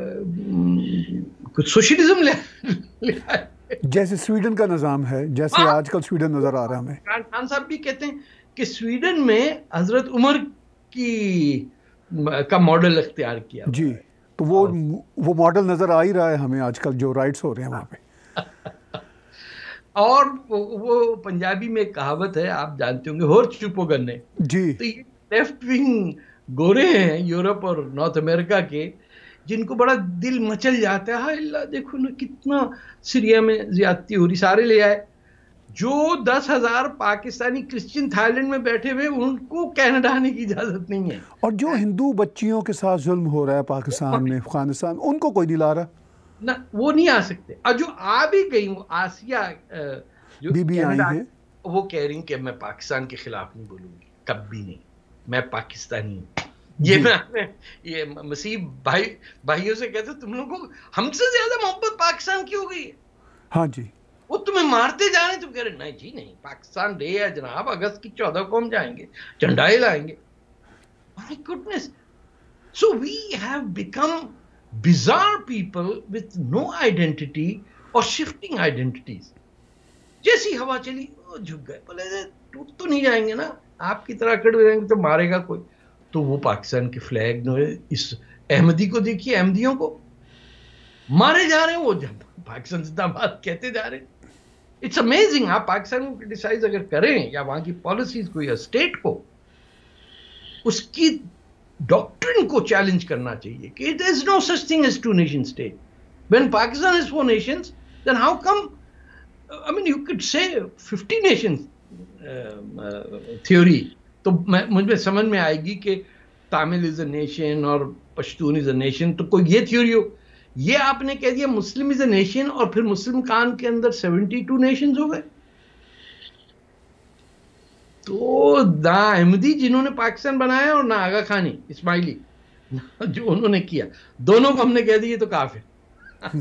کچھ سوشلزم لے جیسے سویڈن کا نظام ہے، جیسے آج کل سویڈن نظر آ رہا ہے ہمیں. خان صاحب بھی کہتے ہیں کہ سویڈن میں حضرت عمر کی کا ماڈل اختیار کیا. جی تو وہ وہ ماڈل نظر آ ہی رہا ہے ہمیں آج کل جو رائٹس ہو رہے ہیں وہاں پہ. اور وہ پنجابی میں ایک کہاوت ہے آپ جانتے ہوں گے، ہور چپو گنے. جی تو یہ لیفٹ ونگ گورے ہیں یورپ اور نارتھ امریکہ کے، جن کو بڑا دل مچل جاتا ہے. ہاں اللہ دیکھو نا کتنا سیریا میں زیادتی ہو رہی، سارے لے آئے. جو دس ہزار پاکستانی کرسچن تھائی لینڈ میں بیٹھے ہوئے ان کو کینیڈا آنے کی اجازت نہیں ہے. اور جو ہندو بچیوں کے ساتھ ظلم ہو رہا ہے پاکستان میں افغانستان ان کو کوئی نہیں لا رہا نہ, وہ نہیں آ سکتے. اور جو آ بھی گئی وہ آسیہ جو بی بی آئی ہیں وہ کہہ رہی ہیں کہ میں پاکستان کے خلاف نہیں بولوں گی کبھی نہیں, میں پاکستانی ہوں. یہ میں یہ مسیح بھائی بھائیوں سے کہتے تم لوگوں کو ہم سے زیادہ محبت پاکستان کی ہو گئی ہے. ہاں جی, وہ تمہیں مارتے جا رہے ہیں تم کہہ رہے نہیں جی نہیں پاکستان ڈے ہے جناب, اگست کی چودہ کو ہم جائیں گے جھنڈائے لائیں گے. My goodness. So we have become bizarre people with no identity or shifting identities. جیسی ہوا چلی وہ جھک گئے, بولے ٹوٹ تو نہیں جائیں گے نا, آپ کی طرح کڑ جائیں گے تو مارے گا کوئی. تو وہ پاکستان کے فلیگ اس احمدی کو دیکھیے, احمدیوں کو مارے جا رہے ہیں, وہ پاکستان زندہ باد کہتے جا رہے ہیں. It's amazing. آپ پاکستان کو کرٹیسائز اگر کریں یا وہاں کی پالیسیز کو یا اسٹیٹ کو, اس کی ڈاکٹرن کو چیلنج کرنا چاہیے کہ there is no such thing as two nation state. When Pakistan is four nations, then how come, I mean you could say fifty nations uh, uh, theory. تو مجھے سمجھ میں آئے گی کہ تامل از اے نیشن اور پشتون از اے نیشن, تو کوئی یہ تھیوری ہو. یہ آپ نے کہہ دیا مسلم از اے نیشن اور پھر مسلم کان کے اندر سیونٹی ٹو نیشنز ہو گئے. تو نہ احمدی جنہوں نے پاکستان بنایا اور نہ آغا خانی اسماعیلی جو انہوں نے کیا, دونوں کو ہم نے کہہ دیے تو کافر.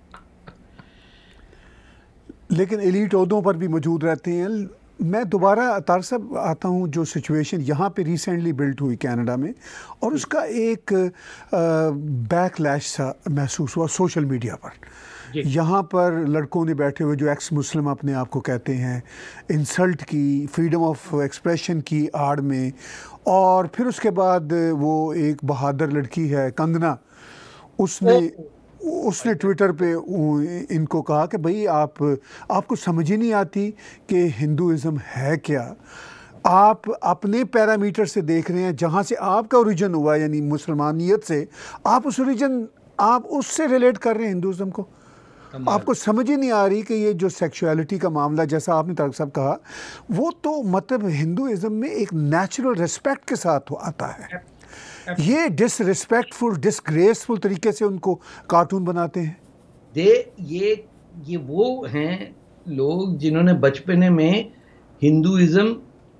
لیکن ایلیٹ عہدوں پر بھی موجود رہتے ہیں. میں دوبارہ اطہر صاحب آتا ہوں, جو سچویشن یہاں پہ ریسنٹلی بلڈ ہوئی کینیڈا میں, اور اس کا ایک بیک لیش سا محسوس ہوا سوشل میڈیا پر. یہاں پر لڑکوں نے بیٹھے ہوئے جو ایکس مسلم اپنے آپ کو کہتے ہیں, انسلٹ کی, فریڈم آف ایکسپریشن کی آڑ میں. اور پھر اس کے بعد وہ ایک بہادر لڑکی ہے کنگنا, اس نے اس نے ٹویٹر پہ ان کو کہا کہ بھئی آپ آپ کو سمجھ ہی نہیں آتی کہ ہندوازم ہے کیا. آپ اپنے پیرامیٹر سے دیکھ رہے ہیں, جہاں سے آپ کا اوریجن ہوا یعنی مسلمانیت سے, آپ اس اوریجن آپ اس سے ریلیٹ کر رہے ہیں ہندوازم کو. آپ کو سمجھ ہی نہیں آ رہی کہ یہ جو سیکشولیٹی کا معاملہ جیسا آپ نے طارق صاحب کہا, وہ تو مطلب ہندوازم میں ایک نیچرل ریسپیکٹ کے ساتھ آتا ہے. یہ ڈس ریسپیکٹفل ڈس گریسفل طریقے سے ان کو کارٹون بناتے ہیں. دے یہ یہ وہ ہیں لوگ جنہوں نے بچپنے میں ہندوازم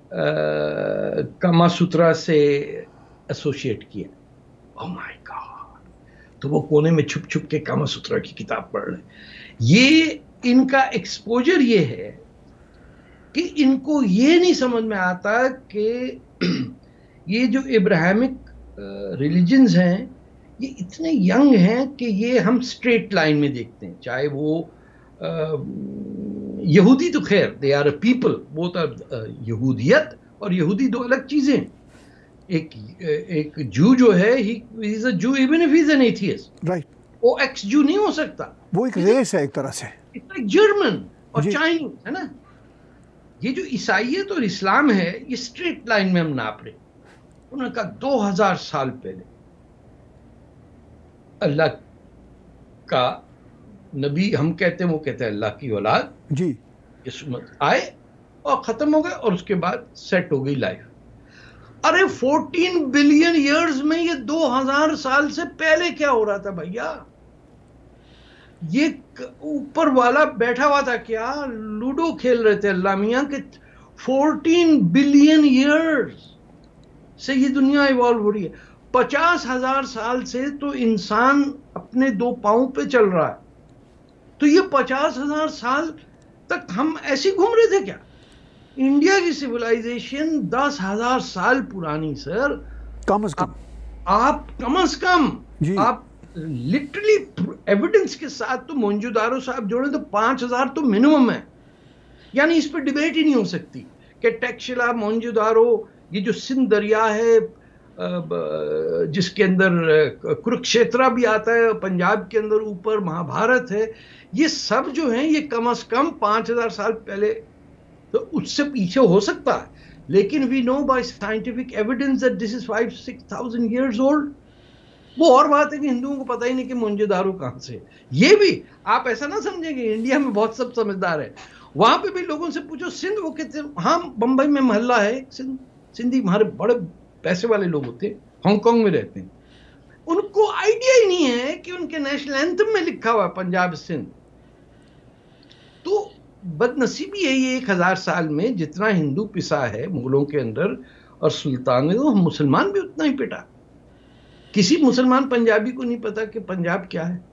کاما سوترا سے ایسوسیٹ کیا. او مائی گاڈ, تو وہ کونے میں چھپ چھپ کے کاما سوترا کی کتاب پڑھ رہے ہیں. یہ ان کا ایکسپوجر یہ ہے کہ ان کو یہ نہیں سمجھ میں آتا کہ یہ جو ابراہیمک ریلیجنز ہیں یہ اتنے ینگ ہیں کہ یہ ہم اسٹریٹ لائن میں دیکھتے ہیں. چاہے وہ یہودی تو خیر دے آر اے پیپل, وہ تو یہودیت اور یہودی دو الگ چیزیں ہیں. ایک ایک جو جو ہے ہی is a Jew even if he is an atheist, right, وہ ایکس جو نہیں ہو سکتا. وہ ایک ریس ہے ایک طرح سے, جرمن اور چائنیز ہے نا. یہ جو عیسائیت اور اسلام ہے یہ اسٹریٹ لائن میں ہم ناپ رہے. انہوں نے کہا دو ہزار سال پہلے اللہ کا نبی, ہم کہتے ہیں وہ کہتے ہیں اللہ کی اولاد, جی قسمت آئے اور ختم ہو گئے اور اس کے بعد سیٹ ہو گئی لائف. ارے فورٹین بلین ایئرز میں یہ دو ہزار سال سے پہلے کیا ہو رہا تھا بھیا؟ یہ اوپر والا بیٹھا ہوا تھا کیا, لوڈو کھیل رہے تھے اللہ میاں کے. فورٹین بلین ایئرز سے یہ دنیا ایوالو ہو رہی ہے. پچاس ہزار سال سے تو انسان اپنے دو پاؤں پہ چل رہا ہے. تو یہ پچاس ہزار سال تک ہم ایسے گھوم رہے تھے کیا؟ انڈیا کی سیولائزیشن دس ہزار سال پرانی سر, کم از کم. آپ کم از کم جی آپ لٹرلی ایویڈنس کے ساتھ تو موہنجو-داڑو صاحب جوڑیں تو پانچ ہزار تو منیمم ہے. یعنی اس پہ ڈیبیٹ ہی نہیں ہو سکتی کہ ٹیکشلا, موہنجو-داڑو, یہ جو سندھ دریا ہے جس کے اندر کرکشیترا بھی آتا ہے, پنجاب کے اندر اوپر مہا بھارت ہے, یہ سب جو ہیں یہ کم از کم پانچ ہزار سال پہلے, تو اس سے پیچھے ہو سکتا ہے. لیکن we know by scientific evidence that this is five six thousand years old. وہ اور بات ہے کہ ہندوؤں کو پتہ ہی نہیں کہ مونجے دارو کہاں سے. یہ بھی آپ ایسا نہ سمجھیں گے انڈیا میں بہت سب سمجھدار ہے. وہاں پہ بھی لوگوں سے پوچھو سندھ وہ کہتے ہیں ہاں بمبئی میں محلہ ہے سندھ, سندھی ہمارے بڑے پیسے والے لوگ ہوتے ہیں, ہانگ کانگ میں رہتے ہیں, ان کو آئیڈیا ہی نہیں ہے کہ ان کے نیشنل اینتھم میں لکھا ہوا پنجاب سندھ. تو بد نصیبی ہے یہ ایک ہزار سال میں جتنا ہندو پسا ہے مغلوں کے اندر اور سلطان میں, ہم مسلمان بھی اتنا ہی پٹا. کسی مسلمان پنجابی کو نہیں پتا کہ پنجاب کیا ہے.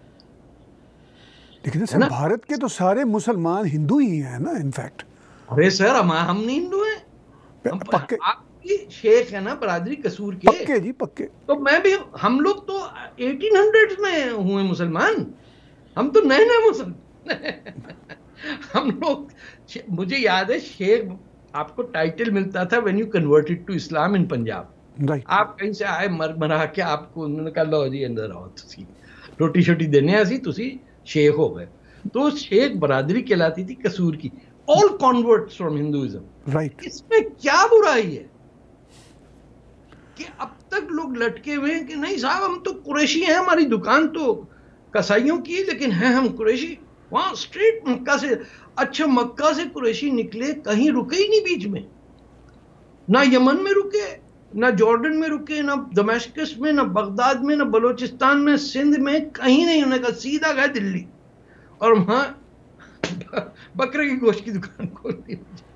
لیکن سر بھارت کے تو سارے مسلمان ہندو ہی ہیں نا انفیکٹ. ارے سر ہم ہم نہیں ہندو ہیں, پکے آپ کی شیخ ہے نا برادری قصور کے. پکے جی پکے. تو میں بھی, ہم لوگ تو ایٹین ہنڈریڈ میں ہوئے مسلمان, ہم تو نئے نئے مسلمان. ہم لوگ, مجھے یاد ہے شیخ آپ کو ٹائٹل ملتا تھا when you converted to Islam in Punjab. آپ کہیں سے آئے مر مرا کے آپ کو انہوں نے کہا لو جی اندر آؤ, تسی روٹی شوٹی دینے ایسی تسی شیخ ہو گئے. تو شیخ برادری کہلاتی تھی قصور کی. all converts from Hinduism. Right. اس میں کیا برائی ہے کہ اب تک لوگ لٹکے ہوئے ہیں کہ نہیں صاحب ہم تو قریشی ہیں, ہماری دکان تو کسائیوں کی لیکن ہیں ہم قریشی. وہاں اسٹریٹ مکہ سے, اچھا مکہ سے قریشی نکلے کہیں رکے ہی نہیں بیچ میں, نہ یمن میں رکے, نہ جارڈن میں رکے, نہ دمشقس میں, نہ بغداد میں, نہ بلوچستان میں, سندھ میں, کہیں نہیں. انہوں نے کہا سیدھا گئے دلی اور وہاں بکرے کی گوشت کی دکان کھول دی.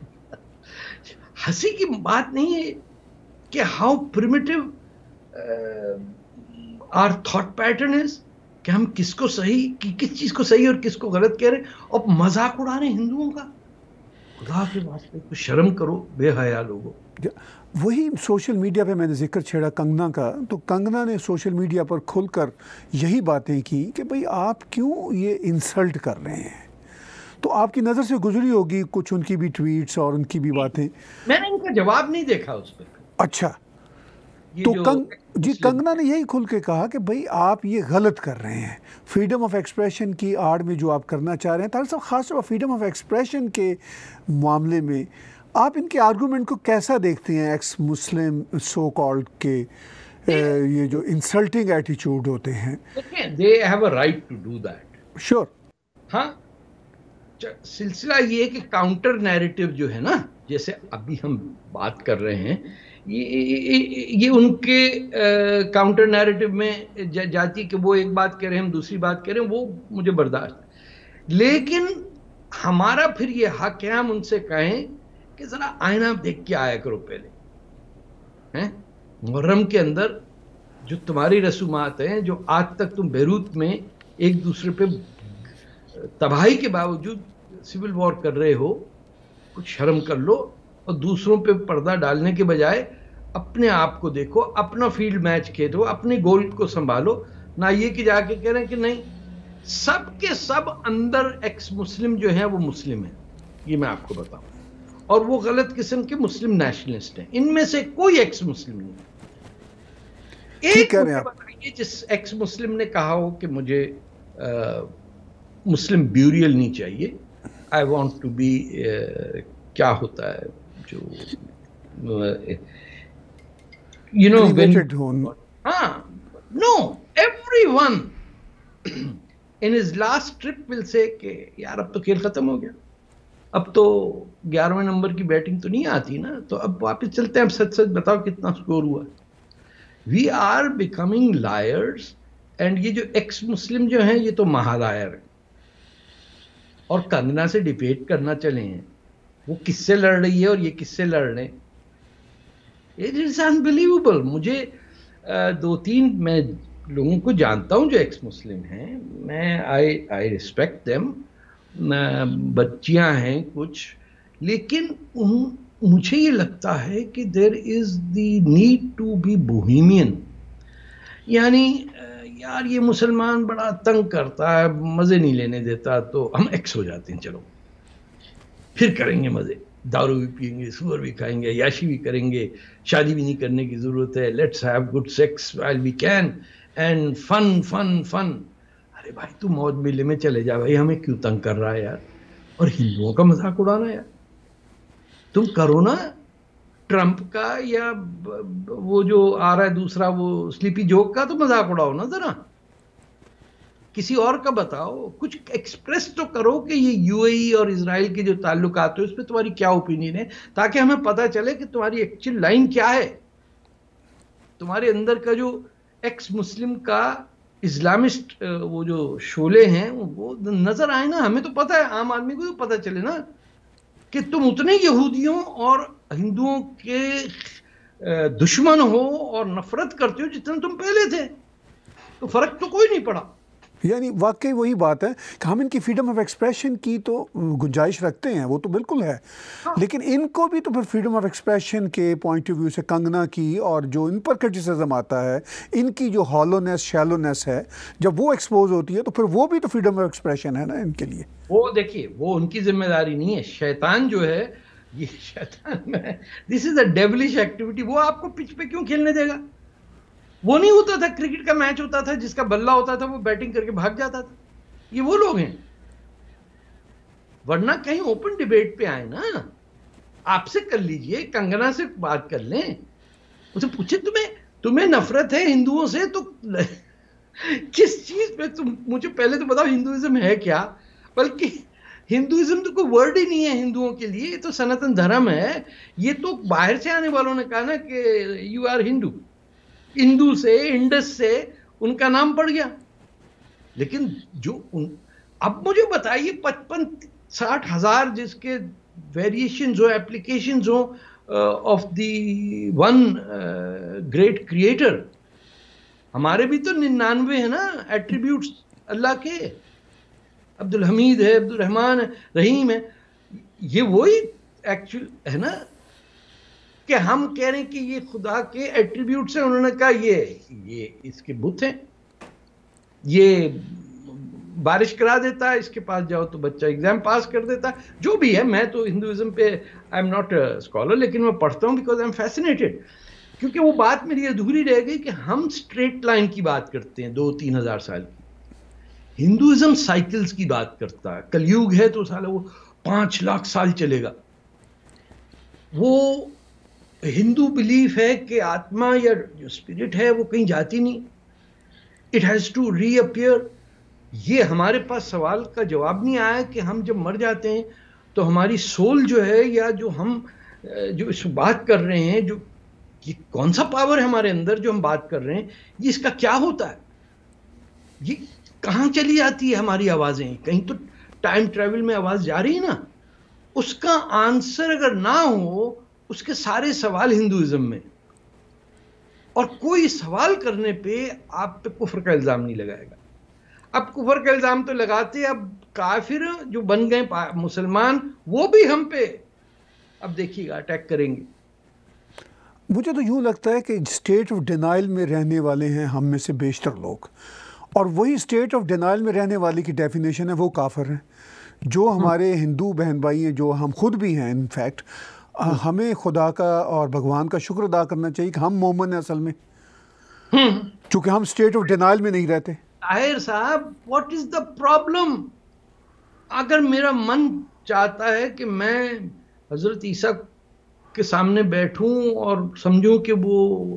ہنسی کی بات نہیں ہے کہ how primitive our thought pattern is, کہ ہم کس کو صحیح, کس چیز کو صحیح اور کس کو غلط کہہ رہے ہیں, اور مذاق اڑا رہے ہیں ہندوؤں کا. خدا کے واسطے کچھ شرم کرو بے حیا لوگوں. وہی سوشل میڈیا پہ میں نے ذکر چھیڑا کنگنا کا, تو کنگنا نے سوشل میڈیا پر کھل کر یہی باتیں کی کہ بھئی آپ کیوں یہ انسلٹ کر رہے ہیں. تو آپ کی نظر سے گزری ہوگی کچھ ان کی بھی ٹویٹس اور ان کی بھی باتیں. میں نے ان کا جواب نہیں دیکھا اس پہ. اچھا, تو کنگ جی کنگنا نے یہی کھل کے کہا کہ بھئی آپ یہ غلط کر رہے ہیں. فریڈم آف ایکسپریشن کی آڑ میں جو آپ کرنا چاہ رہے ہیں, طاہر صاحب خاص طور پر فریڈم آف ایکسپریشن کے معاملے میں آپ ان کے آرگومنٹ کو کیسا دیکھتے ہیں؟ ایکس مسلم سو کالڈ کے یہ جو انسلٹنگ ایٹیچیوڈ ہوتے ہیں. they have a right to do that. Sure. ہاں, سلسلہ یہ ہے کہ کاؤنٹر نیریٹو جو ہے نا, جیسے ابھی ہم بات کر رہے ہیں, یہ ان کے کاؤنٹر نیریٹو میں جاتی کہ وہ ایک بات کہہ رہے ہیں ہم دوسری بات کہہ رہے ہیں, وہ مجھے برداشت ہے. لیکن ہمارا پھر یہ حق ہے ہم ان سے کہیں کہ ذرا آئینہ دیکھ کے آیا کرو پہلے. محرم کے اندر جو تمہاری رسومات ہیں, جو آج تک تم بیروت میں ایک دوسرے پہ تباہی کے باوجود سول وار کر رہے ہو, کچھ شرم کر لو اور دوسروں پہ پردہ ڈالنے کے بجائے اپنے آپ کو دیکھو, اپنا فیلڈ میچ کھیلو, اپنے گول کو سنبھالو. نہ یہ کہ جا کے کہہ رہے ہیں کہ نہیں سب کے سب اندر ایکس مسلم جو ہیں وہ مسلم ہیں. یہ میں آپ کو بتاؤں, اور وہ غلط قسم کے مسلم نیشنلسٹ ہیں. ان میں سے کوئی ایکس مسلم نہیں ہے. ایک بتائیے جس ایکس مسلم نے کہا ہو کہ مجھے مسلم بیوریل نہیں چاہیے, آئی وانٹ ٹو بی, کیا ہوتا ہے جو یو نو, ہاں, no, everyone in his last trip will say کہ یار اب تو کھیل ختم ہو گیا, اب تو گیارہویں نمبر کی بیٹنگ تو نہیں آتی نا, تو اب واپس چلتے ہیں, اب سچ سچ بتاؤ کتنا اسکور ہوا. We are becoming liars, and یہ جو ایکس مسلم جو ہیں یہ تو مہا لائر ہیں, اور کنگنا سے ڈیبیٹ کرنا چلے ہیں, وہ کس سے لڑ رہی ہے اور یہ کس سے لڑ رہے ہیں. It is unbelievable. مجھے دو تین میں لوگوں کو جانتا ہوں جو ایکس مسلم ہیں, میں آئی آئی ریسپیکٹ دیم, بچیاں ہیں کچھ, لیکن مجھے یہ لگتا ہے کہ there is the need to be bohemian. یعنی یار یہ مسلمان بڑا تنگ کرتا ہے, مزے نہیں لینے دیتا, تو ہم ایکس ہو جاتے ہیں, چلو پھر کریں گے مزے, دارو بھی پئیں گے, سور بھی کھائیں گے, عیاشی بھی کریں گے, شادی بھی نہیں کرنے کی ضرورت ہے, let's have good sex while we can, and fun fun fun. ارے بھائی تو موج میلے میں چلے جا بھائی, ہمیں کیوں تنگ کر رہا ہے یار, اور ہندوؤں کا مذاق اڑانا یار, تم کرو نا, ٹرمپ کا یا وہ جو آ رہا ہے دوسرا وہ سلیپی جوک کا تو مذاق اڑاؤ نا ذرا, کسی اور کا بتاؤ, کچھ ایکسپریس تو کرو کہ یہ یو اے ای اور اسرائیل کے جو تعلقات ہیں اس پہ تمہاری کیا اوپینین ہے, تاکہ ہمیں پتہ چلے کہ تمہاری ایکچوئل لائن کیا ہے. تمہارے اندر کا جو ایکس مسلم کا اسلامسٹ وہ جو شعلے ہیں وہ نظر آئے نا, ہمیں تو پتہ ہے, عام آدمی کو تو پتہ چلے نا کہ تم اتنے یہودیوں اور ہندوؤں کے دشمن ہو اور نفرت کرتے ہو جتنے تم پہلے تھے, تو فرق تو کوئی نہیں پڑا. یعنی واقعی وہی بات ہے کہ ہم ان کی فریڈم آف ایکسپریشن کی تو گنجائش رکھتے ہیں, وہ تو بالکل ہے, لیکن ان کو بھی تو پھر فریڈم آف ایکسپریشن کے پوائنٹ آف ویو سے کنگنا کی اور جو ان پر کرٹیسزم آتا ہے, ان کی جو ہالونیس شیلونیس ہے, جب وہ ایکسپوز ہوتی ہے تو پھر وہ بھی تو فریڈم آف ایکسپریشن ہے نا ان کے لیے. وہ دیکھیے وہ ان کی ذمہ داری نہیں ہے. شیطان جو ہے یہ شیطان میں دس از اے ڈیولش ایکٹیویٹی, وہ آپ کو پچ پہ کیوں کھیلنے دے گا؟ وہ نہیں ہوتا تھا کرکٹ کا میچ ہوتا تھا جس کا بلہ ہوتا تھا وہ بیٹنگ کر کے بھاگ جاتا تھا, یہ وہ لوگ ہیں. ورنہ کہیں اوپن ڈیبیٹ پہ آئے نا, آپ سے کر لیجئے, کنگنا سے بات کر لیں, اسے پوچھیں تمہیں تمہیں نفرت ہے ہندوؤں سے تو کس چیز پہ, تم مجھے پہلے تو بتاؤ ہندوازم ہے کیا, بلکہ ہندوازم تو کوئی ورڈ ہی نہیں ہے ہندوؤں کے لیے, یہ تو سناتن دھرم ہے. یہ تو باہر سے آنے والوں نے کہا نا کہ یو آر ہندو, ہندو سے انڈس سے ان کا نام پڑ گیا. لیکن جو ان اب مجھے بتائیے پچپن ساٹھ ہزار جس کے ویریشنز ہو, اپلیکیشنز ہو of the one great creator, ہمارے بھی تو ننانوے ہے نا ایٹریبیوٹس اللہ کے. عبد الحمید ہے, عبد الرحمن ہے, رحیم ہے, یہ وہی ایکچوئل ہے نا کہ ہم کہہ رہے ہیں کہ یہ خدا کے ایٹریبیوٹس ہیں. انہوں نے کہا یہ یہ اس کے بت ہیں, یہ بارش کرا دیتا ہے, اس کے پاس جاؤ تو بچہ ایگزام پاس کر دیتا ہے. جو بھی ہے, میں تو ہندوازم پہ I am not a scholar, لیکن میں پڑھتا ہوں بیکاز آئی ایم فیسینیٹڈ, کیونکہ وہ بات میری ادھوری رہ گئی کہ ہم اسٹریٹ لائن کی بات کرتے ہیں دو تین ہزار سال کی. ہندوازم سائیکلز کی بات کرتا ہے. کلیوگ ہے تو سالہ وہ پانچ لاکھ سال چلے گا. وہ ہندو بلیف ہے کہ آتما یا جو اسپرٹ ہے وہ کہیں جاتی نہیں, it has to reappear. یہ ہمارے پاس سوال کا جواب نہیں آیا کہ ہم جب مر جاتے ہیں تو ہماری سول جو ہے, یا جو ہم جو اس بات کر رہے ہیں, جو یہ کون سا پاور ہے ہمارے اندر جو ہم بات کر رہے ہیں, یہ اس کا کیا ہوتا ہے, یہ کہاں چلی جاتی ہے ہماری آوازیں, کہیں تو ٹائم ٹریول میں آواز جا رہی ہے نا. اس کا آنسر اگر نہ ہو, اس کے سارے سوال ہندوازم میں, اور کوئی سوال کرنے پہ آپ پہ کفر کا الزام نہیں لگائے گا. اب کفر کا الزام تو لگاتے, اب کافر جو بن گئے مسلمان وہ بھی ہم پہ اب دیکھیے گا اٹیک کریں گے. مجھے تو یوں لگتا ہے کہ اسٹیٹ آف ڈینائل میں رہنے والے ہیں ہم میں سے بیشتر لوگ, اور وہی اسٹیٹ آف ڈینائل میں رہنے والے کی ڈیفینیشن ہے وہ کافر ہیں. جو ہمارے ہندو بہن بھائی ہیں, جو ہم خود بھی ہیں ان فیکٹ, ہمیں خدا کا اور بھگوان کا شکر ادا کرنا چاہیے کہ ہم مومن ہیں اصل میں, چونکہ ہم اسٹیٹ آف ڈینائل میں نہیں رہتے. طاہر صاحب, واٹ از دا پرابلم؟ اگر میرا من چاہتا ہے کہ میں حضرت عیسیٰ کے سامنے بیٹھوں اور سمجھوں کہ وہ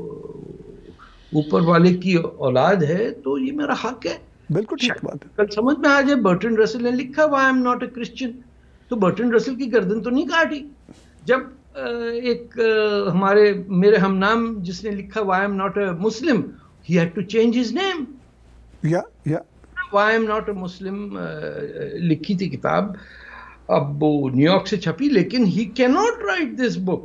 اوپر والے کی اولاد ہے, تو یہ میرا حق ہے. بالکل ٹھیک بات ہے. کل سمجھ میں آ جائے, برٹن رسل نے لکھا why I'm not a Christian, تو برٹن رسل کی گردن تو نہیں کاٹی. جب ایک ہمارے میرے ہم نام جس نے لکھا why I'm not a Muslim, he had to change his name. یا یا why I'm not a Muslim لکھی تھی کتاب, اب وہ نیو یارک سے چھپی, لیکن ہی کی ناٹ رائٹ دس بک.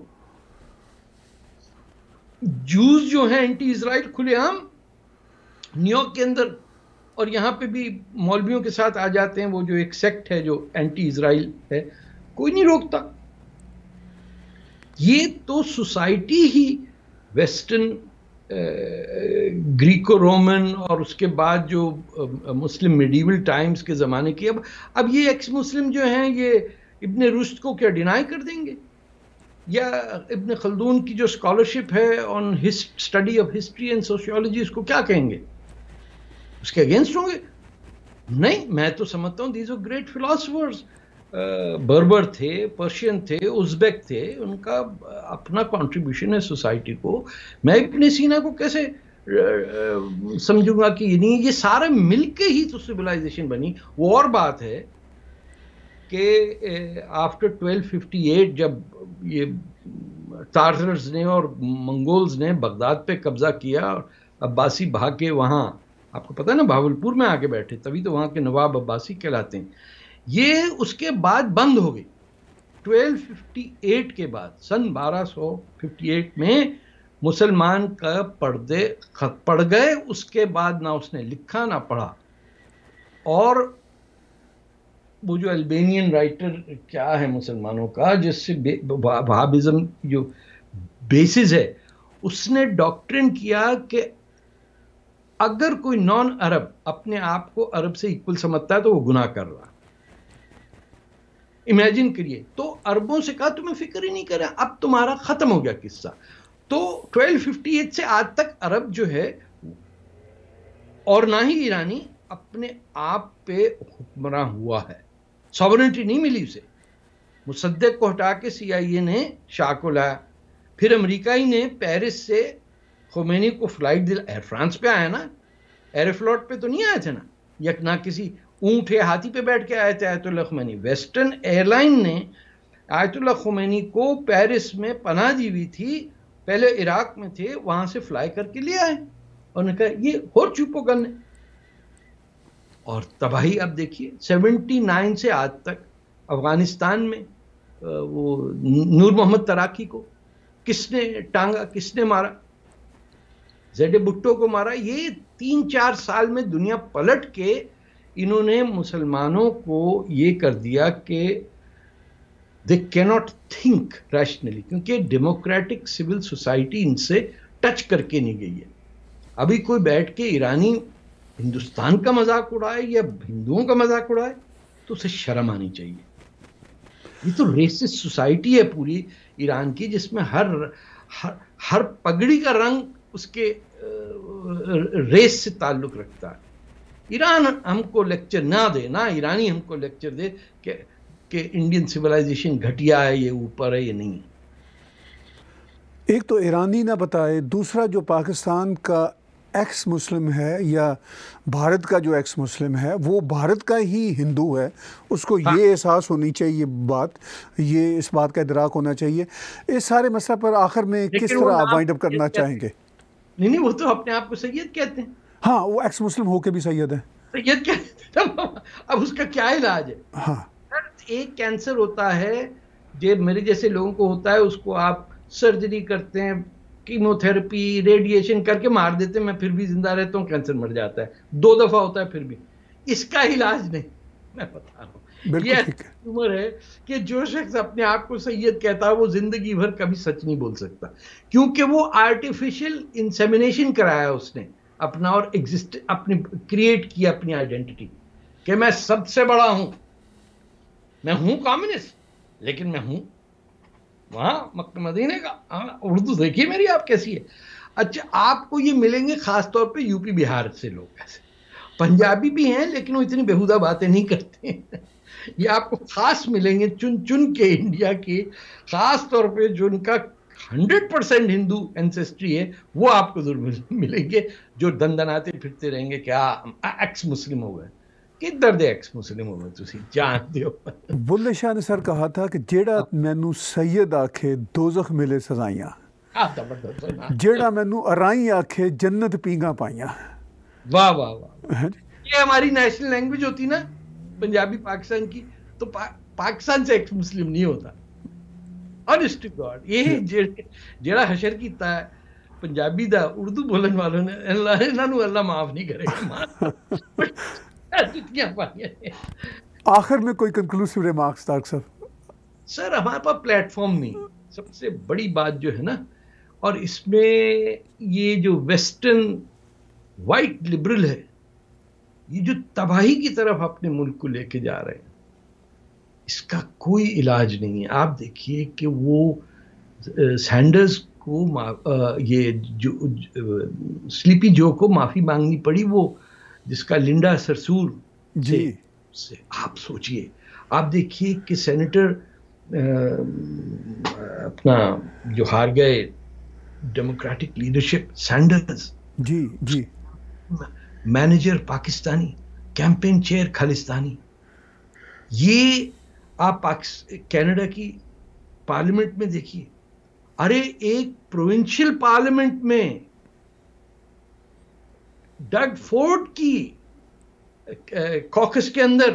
جوز جو ہیں اینٹی اسرائیل کھلے عام نیو یارک کے اندر, اور یہاں پہ بھی مولویوں کے ساتھ آ جاتے ہیں, وہ جو ایک سیکٹ ہے جو اینٹی اسرائیل ہے, کوئی نہیں روکتا. یہ تو سوسائٹی ہی ویسٹرن گریکو رومن اور اس کے بعد جو مسلم میڈیول ٹائمز کے زمانے کی, اب اب یہ ایکس مسلم جو ہیں یہ ابن رشد کو کیا ڈینائی کر دیں گے, یا ابن خلدون کی جو اسکالرشپ ہے on study of history and sociology, اس کو کیا کہیں گے, اس کے اگینسٹ ہوں گے؟ نہیں, میں تو سمجھتا ہوں دیز آر گریٹ فلاسفرز. بربر تھے, پرشین تھے, ازبیک تھے, ان کا اپنا کنٹریبیوشن ہے سوسائٹی کو. میں ابن سینا کو کیسے سمجھوں گا کہ نہیں, یہ سارے مل کے ہی تو سویلائزیشن بنی. وہ اور بات ہے کہ آفٹر ٹویلو ففٹی ایٹ جب یہ تارٹرز نے اور منگولز نے بغداد پہ قبضہ کیا اور عباسی بھاگ کے وہاں, آپ کو پتہ ہے نا, بھاولپور میں آ کے بیٹھے, تبھی تو وہاں کے نواب عباسی کہلاتے ہیں. یہ اس کے بعد بند ہو گئی. ٹویلو ففٹی ایٹ کے بعد, سن بارہ سو ففٹی ایٹ میں مسلمان کا پردے خط پڑ گئے. اس کے بعد نہ اس نے لکھا نہ پڑھا. اور وہ جو البینین رائٹر کیا ہے مسلمانوں کا, جس سے وہابزم جو بیسز ہے, اس نے ڈاکٹرن کیا کہ اگر کوئی نان عرب اپنے آپ کو عرب سے ایکول سمجھتا ہے تو وہ گناہ کر رہا. امیجن کریے. تو عربوں سے کہا تمہیں فکر ہی نہیں کرا, اب تمہارا ختم ہو گیا قصہ. تو ٹویلو ففٹی ایٹ سے آج تک عرب جو ہے اور نہ ہی ایرانی اپنے آپ پہ حکمراں ہوا ہے. ساورنٹی نہیں ملی اسے. مصدق کو ہٹا کے سی آئی اے نے شاہ کو لایا. پھر امریکائی نے پیرس سے خمینی کو فلائٹ دلا. ایئر فرانس پہ آیا نا, ایئر فلوٹ پہ تو نہیں آئے تھے نا, یا نہ کسی اونٹ یا ہاتھی پہ بیٹھ کے آئے تھے Ayatollah Khomeini. Western airline نے آیت اللہ خمینی کو پیرس میں پناہ دی ہوئی تھی, پہلے عراق میں تھے, وہاں سے فلائی کر کے لے آئے اور نے کہا یہ ہو چوپو گن ہے. اور تباہی اب دیکھیے, سیونٹی نائن سے آج تک افغانستان میں وہ نور محمد تراکی کو کس نے ٹانگا, کس نے مارا؟ زیڈ بھٹو کو مارا. یہ تین چار سال میں دنیا پلٹ کے انہوں نے مسلمانوں کو یہ کر دیا کہ دے کی ناٹ تھنک ریشنلی, کیونکہ ڈیموکریٹک سول سوسائٹی ان سے ٹچ کر کے نہیں گئی ہے. ابھی کوئی بیٹھ کے ایرانی ہندوستان کا مذاق اڑائے یا ہندوؤں کا مذاق اڑائے تو اسے شرم آنی چاہیے. یہ تو ریسسٹ سوسائٹی ہے پوری ایران کی, جس میں ہر ہر, ہر پگڑی کا رنگ اس کے ریس سے تعلق رکھتا ہے. ایران ہم کو لیکچر نہ دے, نہ ایرانی ہم کو لیکچر دے کہ کہ انڈین سویلائزیشن گھٹیا ہے, یہ اوپر ہے, یہ نہیں ہے. ایک تو ایرانی نہ بتائے, دوسرا جو پاکستان کا ایکس مسلم ہے یا بھارت کا جو ایکس مسلم ہے وہ بھارت کا ہی ہندو ہے, اس کو یہ احساس ہونی چاہیے بات, یہ اس بات کا ادراک ہونا چاہیے. اس سارے مسئلہ پر آخر میں کس طرح آپ وائنڈ اپ کرنا چاہیں گے؟ نہیں نہیں, وہ تو اپنے آپ کو سید کہتے ہیں. ہاں, وہ ایکس مسلم ہو کے بھی سید ہے. سید کہتے ہیں. اب اس کا کیا علاج ہے؟ ہاں, ایک کینسر ہوتا ہے جو میرے جیسے لوگوں کو ہوتا ہے, اس کو آپ سرجری کرتے ہیں, کیمو تھراپی, ریڈیشن کر کے مار دیتے ہیں, میں پھر بھی زندہ رہتا ہوں, کینسر مر جاتا ہے. دو دفعہ ہوتا ہے پھر بھی. اس کا علاج نہیں, میں بتا رہا ہوں. یہ عمر ہے کہ جو شخص اپنے آپ کو سید کہتا ہے وہ زندگی بھر کبھی سچ نہیں بول سکتا, کیونکہ وہ آرٹیفیشل انسیمینیشن کرایا اس نے اپنا, اور ایگزسٹ اپنی کریٹ کی اپنی آئیڈینٹی کہ میں سب سے بڑا ہوں, میں ہوں کمیونسٹ لیکن میں ہوں وہاں مکہ مدینے کا. اردو دیکھیے میری آپ کیسی ہے. اچھا, آپ کو یہ ملیں گے خاص طور پہ یو پی بہار سے لوگ, ایسے پنجابی بھی ہیں لیکن وہ اتنی بےہودہ باتیں نہیں کرتے. یہ آپ کو خاص ملیں گے چن چن کے انڈیا کے, خاص طور پہ جو ان کا ہنڈریڈ پرسینٹ ہندو اینسیسٹری ہے وہ آپ کو ضرور ملیں گے, جو دندناتے پھرتے رہیں گے کیا ایکس مسلم ہو گئے. کدھر دے ایکس مسلم ہو گئے تسی جانتے ہو. بلے شاہ نے سر کہا تھا کہ جیڑا مینو سید آکھے دوزخ ملے سزائیاں, جیڑا مینو ارائیں آکھے جنت پینگا پائیاں. واہ واہ واہ. یہ ہماری نیشنل لینگویج ہوتی نا پنجابی پاکستان کی, تو پاکستان سے ایکس مسلم نہیں ہوتا. آنیسٹ ٹو گاڈ, یہ جیڑا حشر کیتا ہے پنجابی دا اردو بولن والوں نے, اللہ انہوں اللہ معاف نہیں کرے گا. آخر میں کوئی کنکلوسیو ریمارکس طارق صاحب؟ سر ہمارے پاس پلیٹ فارم نہیں, سب سے بڑی بات جو ہے نا, اور اس میں یہ جو ویسٹرن وائٹ لبرل ہے, یہ جو تباہی کی طرف اپنے ملک کو لے کے جا رہے ہیں, اس کا کوئی علاج نہیں ہے. آپ دیکھیے کہ وہ سینڈرز کو یہ جو سلیپی جو کو معافی مانگنی پڑی, وہ جس کا لنڈا سرسور جی سے, آپ سوچئے آپ دیکھیے کہ سینیٹر اپنا جو ہار گئے ڈیموکریٹک لیڈرشپ سینڈرز، جی جی، manager Pakistani, campaign chair Khalistani. یہ آپ کینیڈا کی پارلیمنٹ میں دیکھیے، ارے ایک پروونشل پارلیمنٹ میں ڈگ فورڈ کی کوکس کے اندر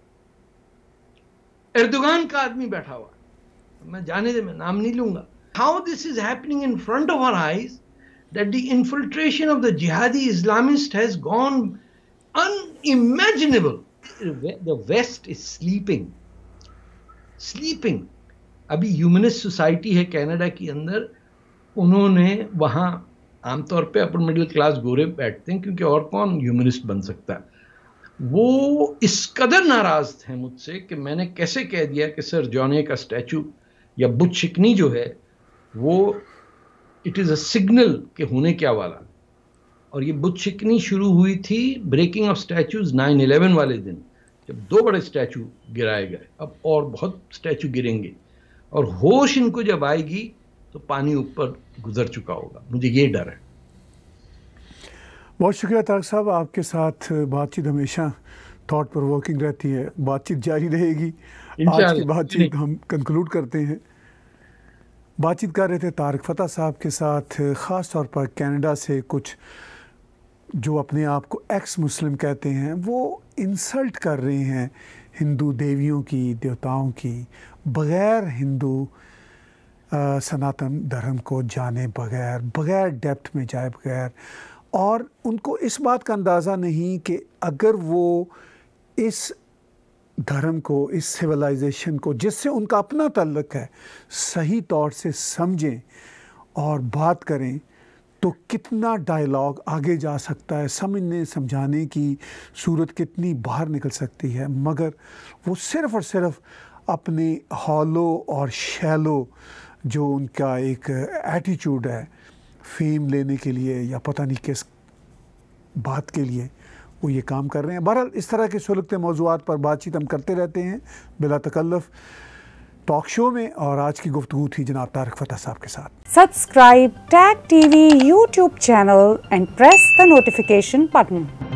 اردوغان کا آدمی بیٹھا ہوا، میں جانے دے میں نام نہیں لوں گا. How this is happening in front of our eyes, that the infiltration of the jihadi Islamist has gone unimaginable. The West is sleeping. Sleeping. ابھی ہیومنسٹ سوسائٹی ہے کینیڈا کے اندر، انہوں نے وہاں عام طور پہ اپر مڈل کلاس گورے بیٹھتے ہیں کیونکہ اور کون ہیومنسٹ بن سکتا ہے. وہ اس قدر ناراض تھے مجھ سے کہ میں نے کیسے کہہ دیا کہ سر جونے کا اسٹیچو یا بت شکنی جو ہے وہ اٹ از اے سگنل کہ ہونے کیا والا. اور یہ بت شکنی شروع ہوئی تھی breaking of statues nine eleven والے دن، جب دو بڑے اسٹیچو گرائے گئے. اب اور بہت اسٹیچو گریں گے، اور ہوش ان کو جب آئے گی تو پانی اوپر گزر چکا ہوگا. مجھے یہ ڈر ہے. بہت شکریہ طارق صاحب، آپ کے ساتھ بات چیت ہمیشہ تھاٹ پرووکنگ رہتی ہے، بات چیت جاری رہے گی. آج کی بات چیت ہم کنکلوڈ کرتے ہیں. بات چیت کر رہے تھے طارق فتح صاحب کے ساتھ، خاص طور پر کینیڈا سے کچھ جو اپنے آپ کو ایکس مسلم کہتے ہیں، وہ انسلٹ کر رہے ہیں ہندو دیویوں کی، دیوتاؤں کی، بغیر ہندو سناتن دھرم کو جانے بغیر، بغیر ڈیپتھ میں جائے بغیر. اور ان کو اس بات کا اندازہ نہیں کہ اگر وہ اس دھرم کو، اس سویلائزیشن کو جس سے ان کا اپنا تعلق ہے صحیح طور سے سمجھیں اور بات کریں تو کتنا ڈائلاگ آگے جا سکتا ہے، سمجھنے سمجھانے کی صورت کتنی باہر نکل سکتی ہے. مگر وہ صرف اور صرف اپنے ہالو اور شیلو جو ان کا ایک ایٹیچیوڈ ہے فیم لینے کے لیے یا پتہ نہیں کس بات کے لیے وہ یہ کام کر رہے ہیں. بہرحال اس طرح کے سلگتے موضوعات پر بات چیت ہم کرتے رہتے ہیں بلا تکلف ٹاک شو میں، اور آج کی گفتگو تھی جناب طارق فتح صاحب کے ساتھ. Subscribe Tag T V YouTube channel and press the notification button.